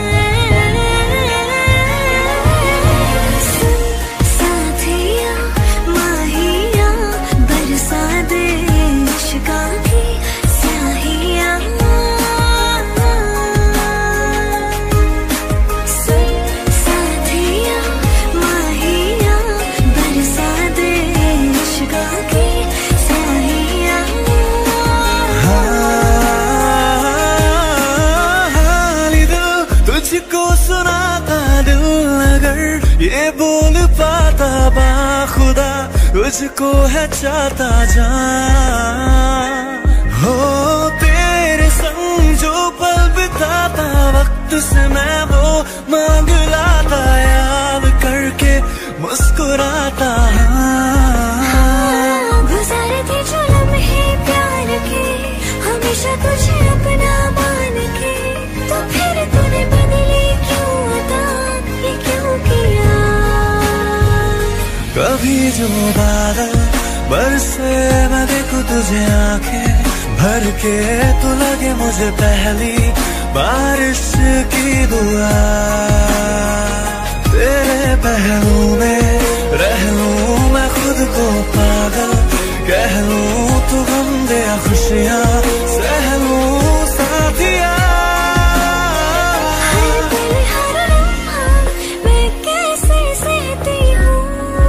सुन साथिया माहिया बरसा दे इश्क़ की स्याहियाँ। सुन साथिया माहिया बरसा दे इश्क़ की स्याहियाँ। हाली दिल तुझको सुनाता दिल अगर ये बोल पाता बाखुदा तुझको है चाहता जान। हो तेरे संग जो पल बिताता वक्त से मैं वो मांग लाता, याद करके मुस्कुराता। गुजारे थे जो लम्हे प्यार के हमेशा तुझे अपना मान के, तो फिर तूने बदली क्यों अता, ये क्यों किया। कभी जो बादल बरसे मैं देखूं तुझे आंखें भर के, तो लगे मुझे पहली बारिश की दुआ। तेरे पहलू में रह लूं मैं खुद को पागल, कह लूं तू गम दे खुशियाँ सह लूं साथिया। मैं कैसे सहती हूँ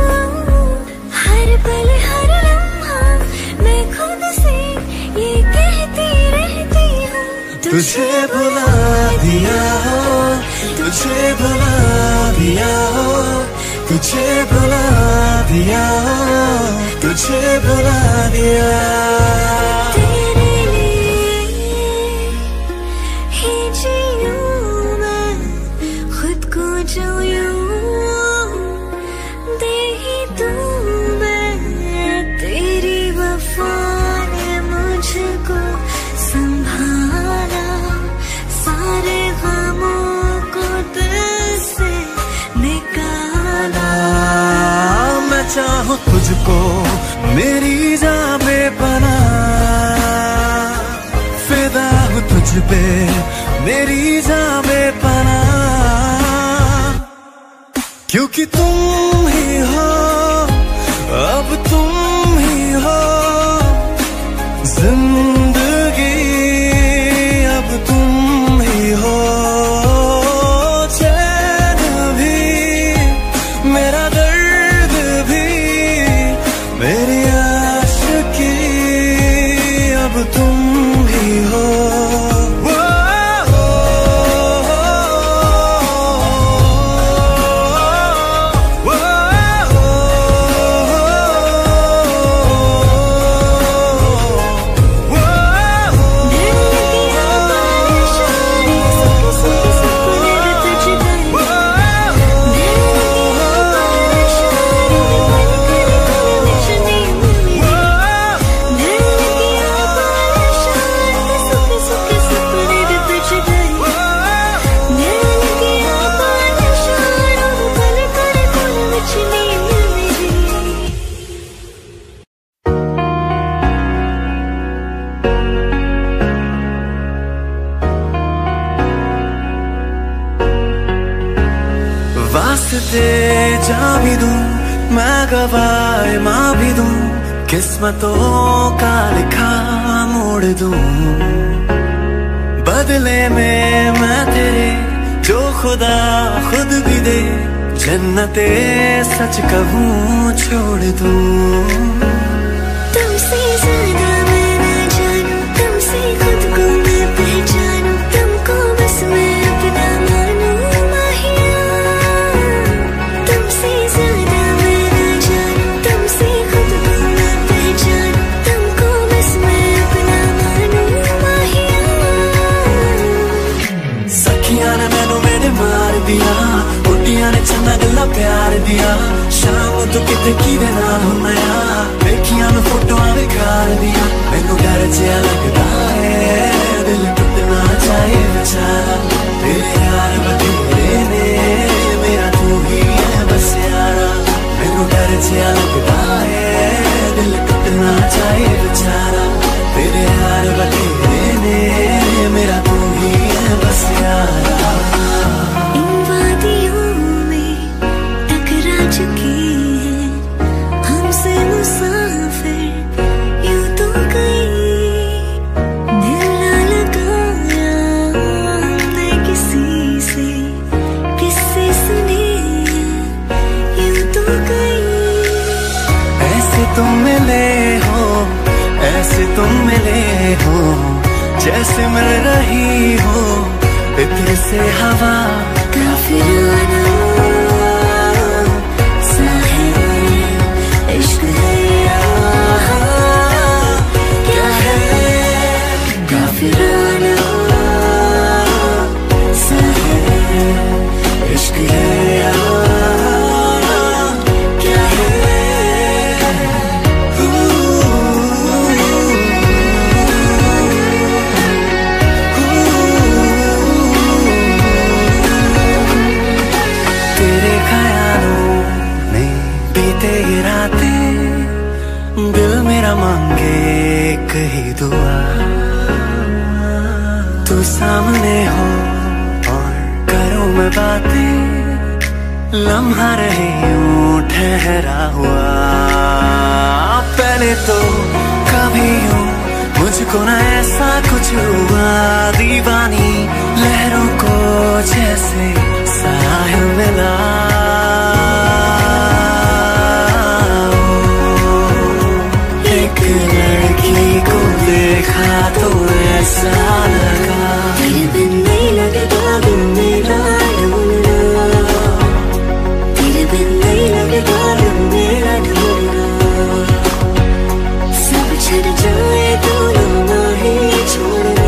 हर पल हर लम्हा, मैं खुद से ये कहती रहती हूँ तुझे भुला दिया हो, तुझे भुला दिया हो, तुझे भुला दिया हो, तुझे भुला दिया। तेरे लिए ही जीऊँ मैं खुद को जो यूँ दे ही दूँ मैं। तेरी वफा ने मुझको संभाला, सारे गमों को दिल से निकाला। मैं चाहूँ तुझको मेरी जान बेपना, फिदा हूँ तुझ पे मेरी जान बेपना, क्योंकि तुम ही हो अब तुम ही हो जिंदगी, अब तुम ही हो चैन भी मेरा दर्द भी मेरी आशिकी, अब तुम ही हो। वास्ते जा भी दूं, मैं गवाए माँ भी दूं, किस्मतों का लिखा मोड़ दूं। बदले में मैं तेरे जो खुदा खुद भी दे, जन्नते सच कहूँ छोड़ दूं। तुमसे ज्यादा मैं न जानूं, तुमसे खुद को मैं पहचानूं, तुमको बस मैं अपना मानूं माहिया। तुमसे ज्यादा मैं न जानूं, तुमसे खुद को मैं पहचानूं, तुमको बस मैं अपना मानूं माहिया। सखियां ने मैनू मेरे मार दिया, बुढ़िया ने चंगा गल्ला प्यार दिया, शाम तू किते किदे नाल हुन्ना, देखिया मैं फोटोआं विखार दिया। मैनू डर जिहा लगदा है, दिल टुटना चाहे बेचारा, तेरे यार बथेरे ने, मेरा तू ही है बस यारा। मैनू डर जिहा लगदा है, दिल टुटना चाहे बेचारा, तेरे यार बथेरे ने, मेरा तू ही है बस यारा। इन वादियों में टकरा चुकी है हमसे मुसाफिर यूं तो गई, दिल ना लगाया हमने किसी से, किससे सुने यूं तो गई। ऐसे तुम मिले हो, ऐसे तुम मिले हो, जैसे मिल रही हो इत्र से हवा। काफिराना सा है इश्क है यहाँ, क्या है काफिराना सा है इश्क है यहाँ, क्या है। तेरे ख्यालों में बीते ये रातें, दिल मेरा मांगे एक ही दुआ, तू सामने हो और करूं मैं बातें, लम्हा रहे यूं ठहरा हुआ। पहले तो कभी यूं मुझको ना ऐसा कुछ हुआ, दीवानी लहरों को जैसे साहिल मिला। एक लड़की को देखा तो ऐसा लगा, तेरे बिन नहीं लगता दिल मेरा ढूंढना, तेरे बिन नहीं लगता दिल मेरा ढूंढना। सब छड़ जाए तो ना ही छोड़ना,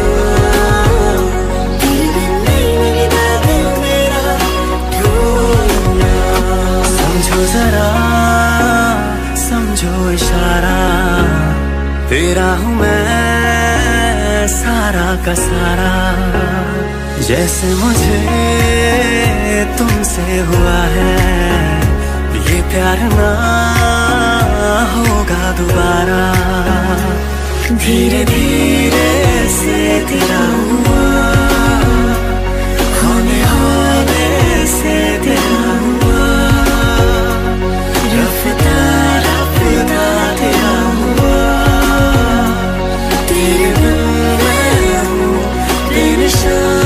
तेरे बिन नहीं लगता दिल मेरा ढूंढना। समझो जरा समझो इशारा, तेरा हूँ मैं सारा का सारा। जैसे मुझे तुमसे हुआ है, ये प्यार ना होगा दोबारा। धीरे धीरे से तेरा हुआ, होने होने से तेरा हुआ, रफ्ता रफ्ता तेरा हुआ। तेरे बिन मैं हूँ बेनिशान।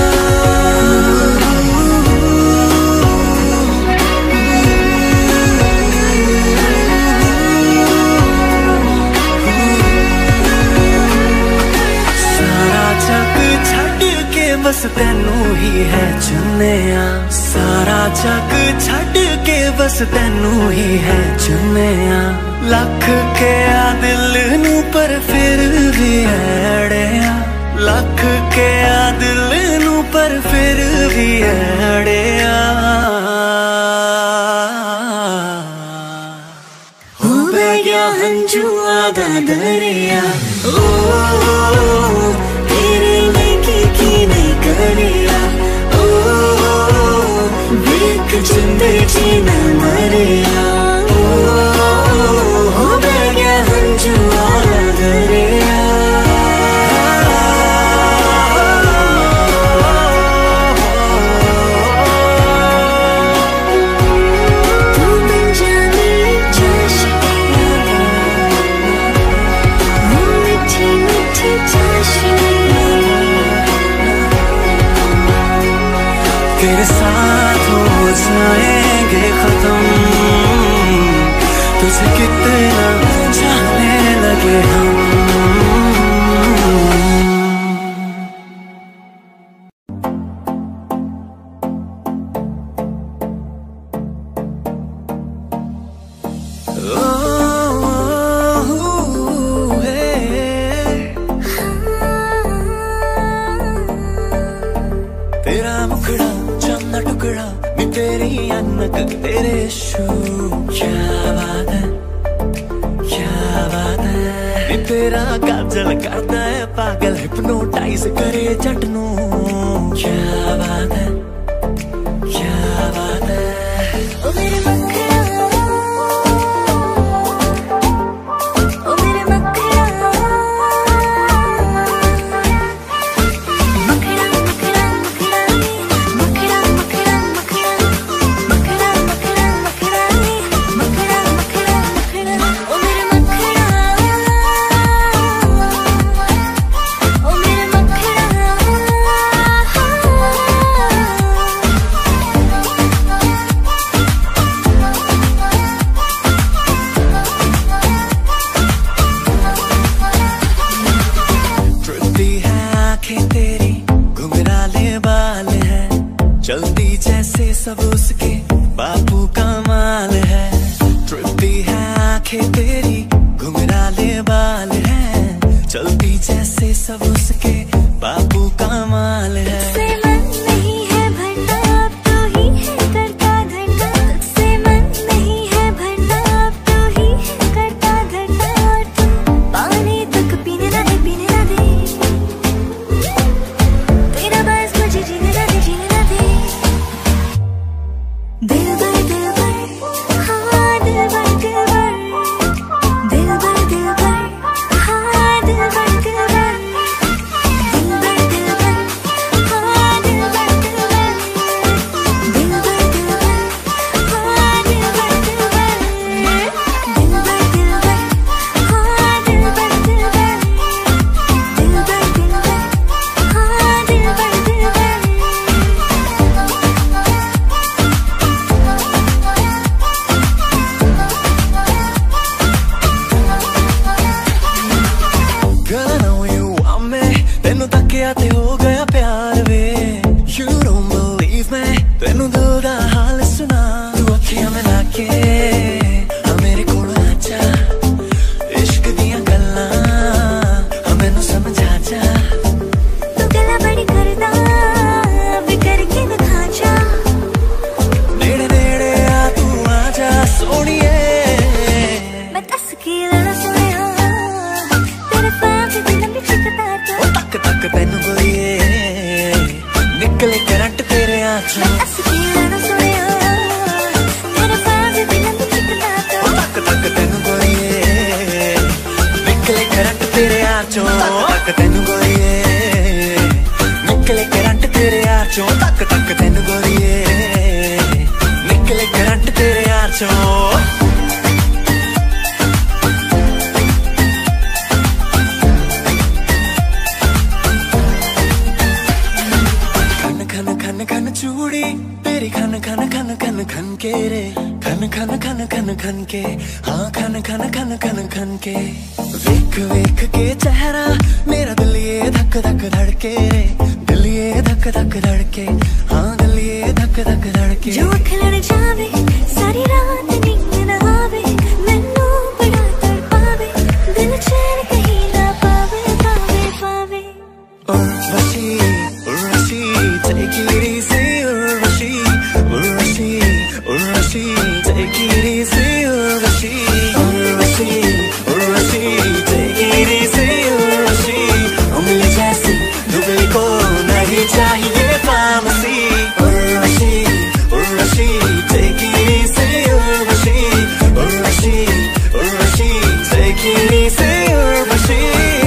बस तेनू ही है चुनिया, सारा जग छड़ के बस तेनू ही है चुनिया। लख के आ दिल नू पर फिर भी अड़िया, लख के आ दिल नू पर फिर भी अड़िया। हो गया हंजुआ दा दरिया, ओ तेरे लेके की नहीं करिया, ओ वेख जिंदे जी न मरिया। हो गया हंजुआ दा दरिया। तेरे साथ हो जाएंगे खत्म, तुझे कितना जाने लगे हम। तेरा मुखड़ा चंदा टुकड़ा नी तेरी अनक तेरे शू, क्या बात है क्या बात है। नी तेरा काजल करता है पागल, हिप्नोटाइज करे चटनू, क्या बात है क्या बात है। ओ मेरे मखड़ा, ओ मेरे मखड़ा, मखड़ा मखड़ा मखड़ा मखड़ा मखड़ा मखड़ा मखड़ा मखड़ा मखड़ा मखड़ा मखड़ा। ओ मेरे मखड़ा, ओ मेरे मखड़ा। टूटती है आंखें तेरी, घुंघराले बाल है, चलती जैसे सब उसके बापू का माल है। टूटती है आंखें तेरी, घुंघराले बाल है, चलती जैसे सब उसके बापू का माल है। तुझसे मन नहीं है भरना, अब तो ही है करता धरना। तुझसे मन नहीं है भरना, अब तो ही है करता धरना। और तू पानी तक पीने ना दे, पीने ना दे। तेरा बस मुझे जीने ना दे, जीने ना दे। दिल भर हाँ दिल भर दिल भर, दिल भर हाँ दिल भर दिल भर, दिल भर हाँ दिल भर दिल भर, दिल भर हाँ दिल भर दिल भर, दिल भर हाँ दिल भर दिल भर, दिल भर हाँ दिल भर दिल भर। Girl, I know you want me, तेनू तकिया ते हो गया प्यार वे। You don't believe me, तेनू दिल दा हाल सुना। तू अखियां मिला के हाँ मेरे कोल आजा, इश्क दियां गल्लां हाँ मैनू समझा जा। तू गल्ला बड़ी करदा, वे करके दिखा जा। नेड़े नेड़े आ तू आजा सोनिए, मैं दस की लड़ा सुनिया, तेरे पैर से दिल में छिपता था। ओ तक तक तेनू गोलिए, निकले करंट तेरे आँचों। मैं दस की लड़ा सुनिया, तेरे पैर से दिल में छिपता था। ओ तक तक तेनू गोलिए, निकले करंट तेरे आँचों। तक तेनू गोलिए, निकले करंट तेरे आँचों। तक तक तेनू गोलिए, निकले करंट तेरे आँचों। खन खन खन खन चूड़ी तेरी, खन खन खन खन खन के रे, खन खन खन खन खन के, हाँ खन खन खन खन खन के। वेख वेख के चेहरा मेरा दिल ये धक धक धड़के रे, दिल ये धक धक धड़के, हाँ दिल ये धक धक धड़के। जो अख लड़ जावे सारी रात नींद न आवे, मैनू बड़ा तड़पावे, दिल चैन कहीं ना पावे पावे पावे। Urvashi, Urvashi, take it easy, Urvashi, Urvashi, Urvashi, take it easy, Urvashi, Urvashi, Urvashi, take it easy, Urvashi, उंगली जैसी दुबली को नहीं चाहिए pharmacy. Urvashi, Urvashi, take it easy, Urvashi, Urvashi, Urvashi, take it easy, Urvashi।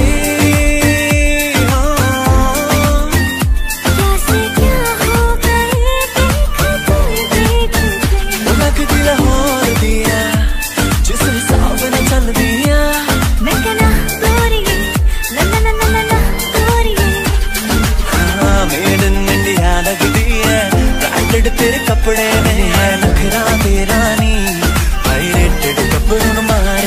कैसे क्या हो गए देख देख देख, दिल हो दिया जिस हिसाब न चल दिया। मैं कहना गोरिये ना ना ना ना ना गोरिये। हाँ मेड इन इंडिया लगती है, कपड़े में है नखरा तेरा नी पायरेटेड कपड़ों मारे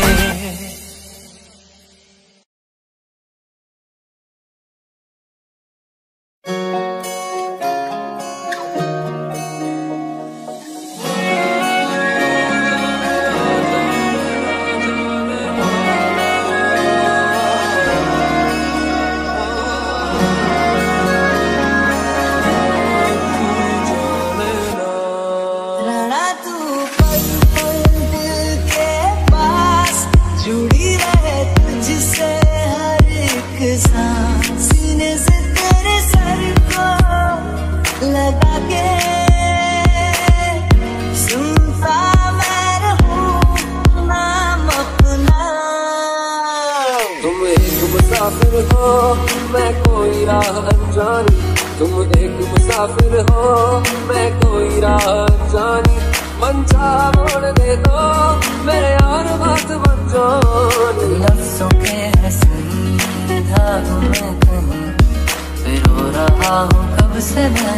मुसाफिर हो मैं कोई राह अनजानी तुम एक मुसाफिर हो मैं कोई राह अनजानी मंचा मोड़ दे दो मेरे यार बात बन जानी लफ्ज़ों के हसन धागों में कहीं पिरो रहा हूँ कब से मैं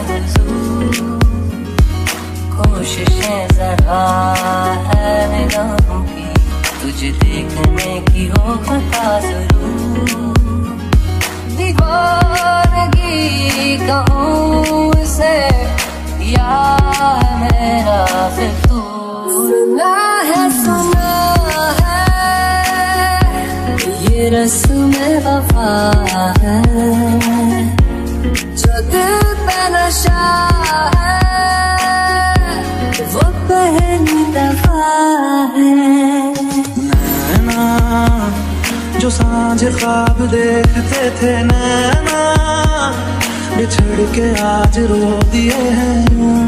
कोशिशें जरा है निगाहों की तुझे देखने की हो पता जरूर दीवानगी कहूँ से या मेरा फितूर सुना है ये रस्म वफा है जो दिल पे नशा है वो पहली दफा है जो सांझ ख्वाब देखते थे नैना बिछड़ के आज रो दिए हैं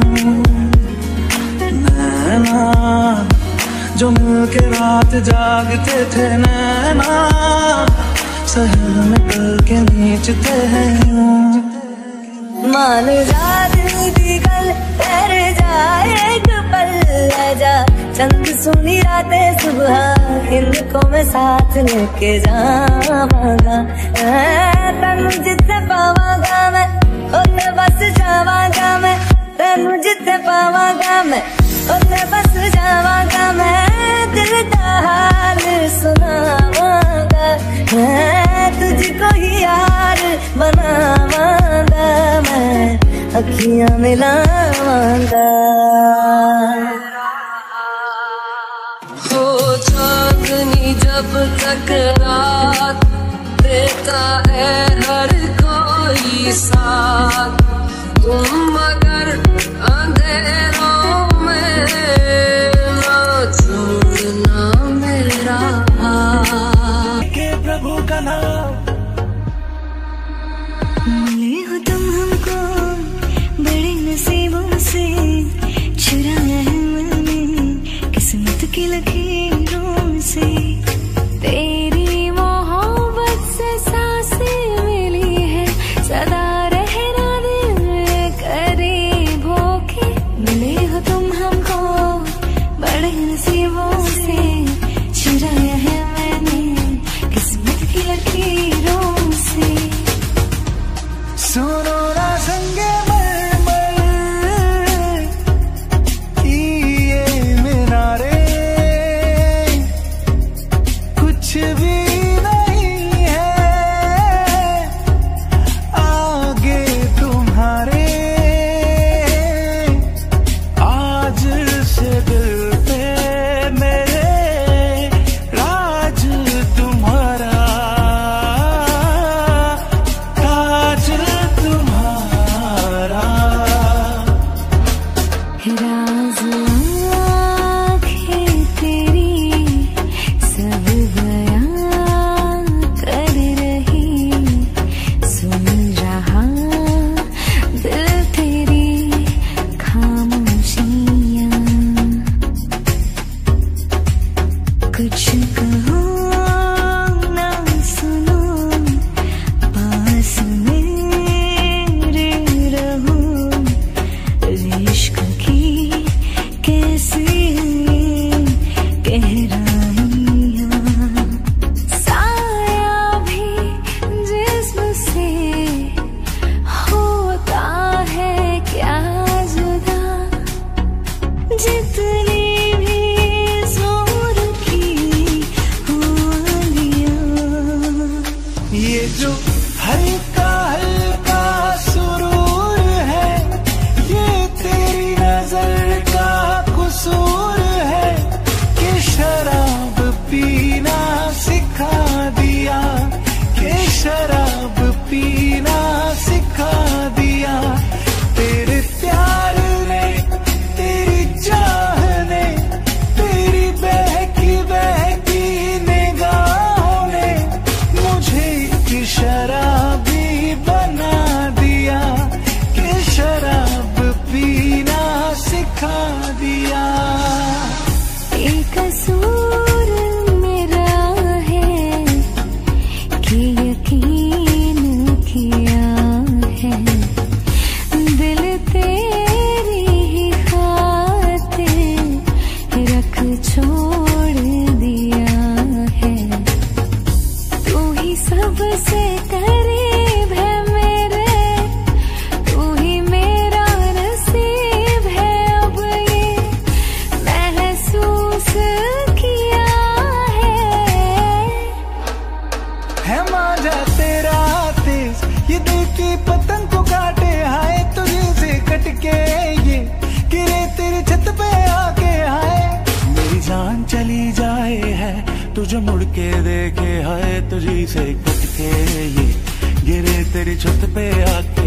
नैना जो मिल के रात जागते थे नैना सहर में कल के नीचते हैं मान जा दिल दी गल कर जाए एक पल जा चंद सुनी रातें सुबह इनको मैं साथ लेके जावांगा तनु जिथे पावांगा मैं उते बस जावांगा मैं तनु जिथे पावांगा मैं उते बस जावांगा मैं दिल का हाल सुनावांगा तुझको ही यार बनावांगा मैं अखियां मिलावांगा चांदनी जब तक रात देता है हर कोई साथ तुम मगर अंधेरों में ना छोड़ना मेरा हाथ के प्रभु का नाम मिले हो तुम हमको बड़े नसीबों से चुराया है मन में किस्मत की लकीरों से तेरी मोहब्बत से सांसें मिली है सदा रहना दिल में तेरी छत पे आके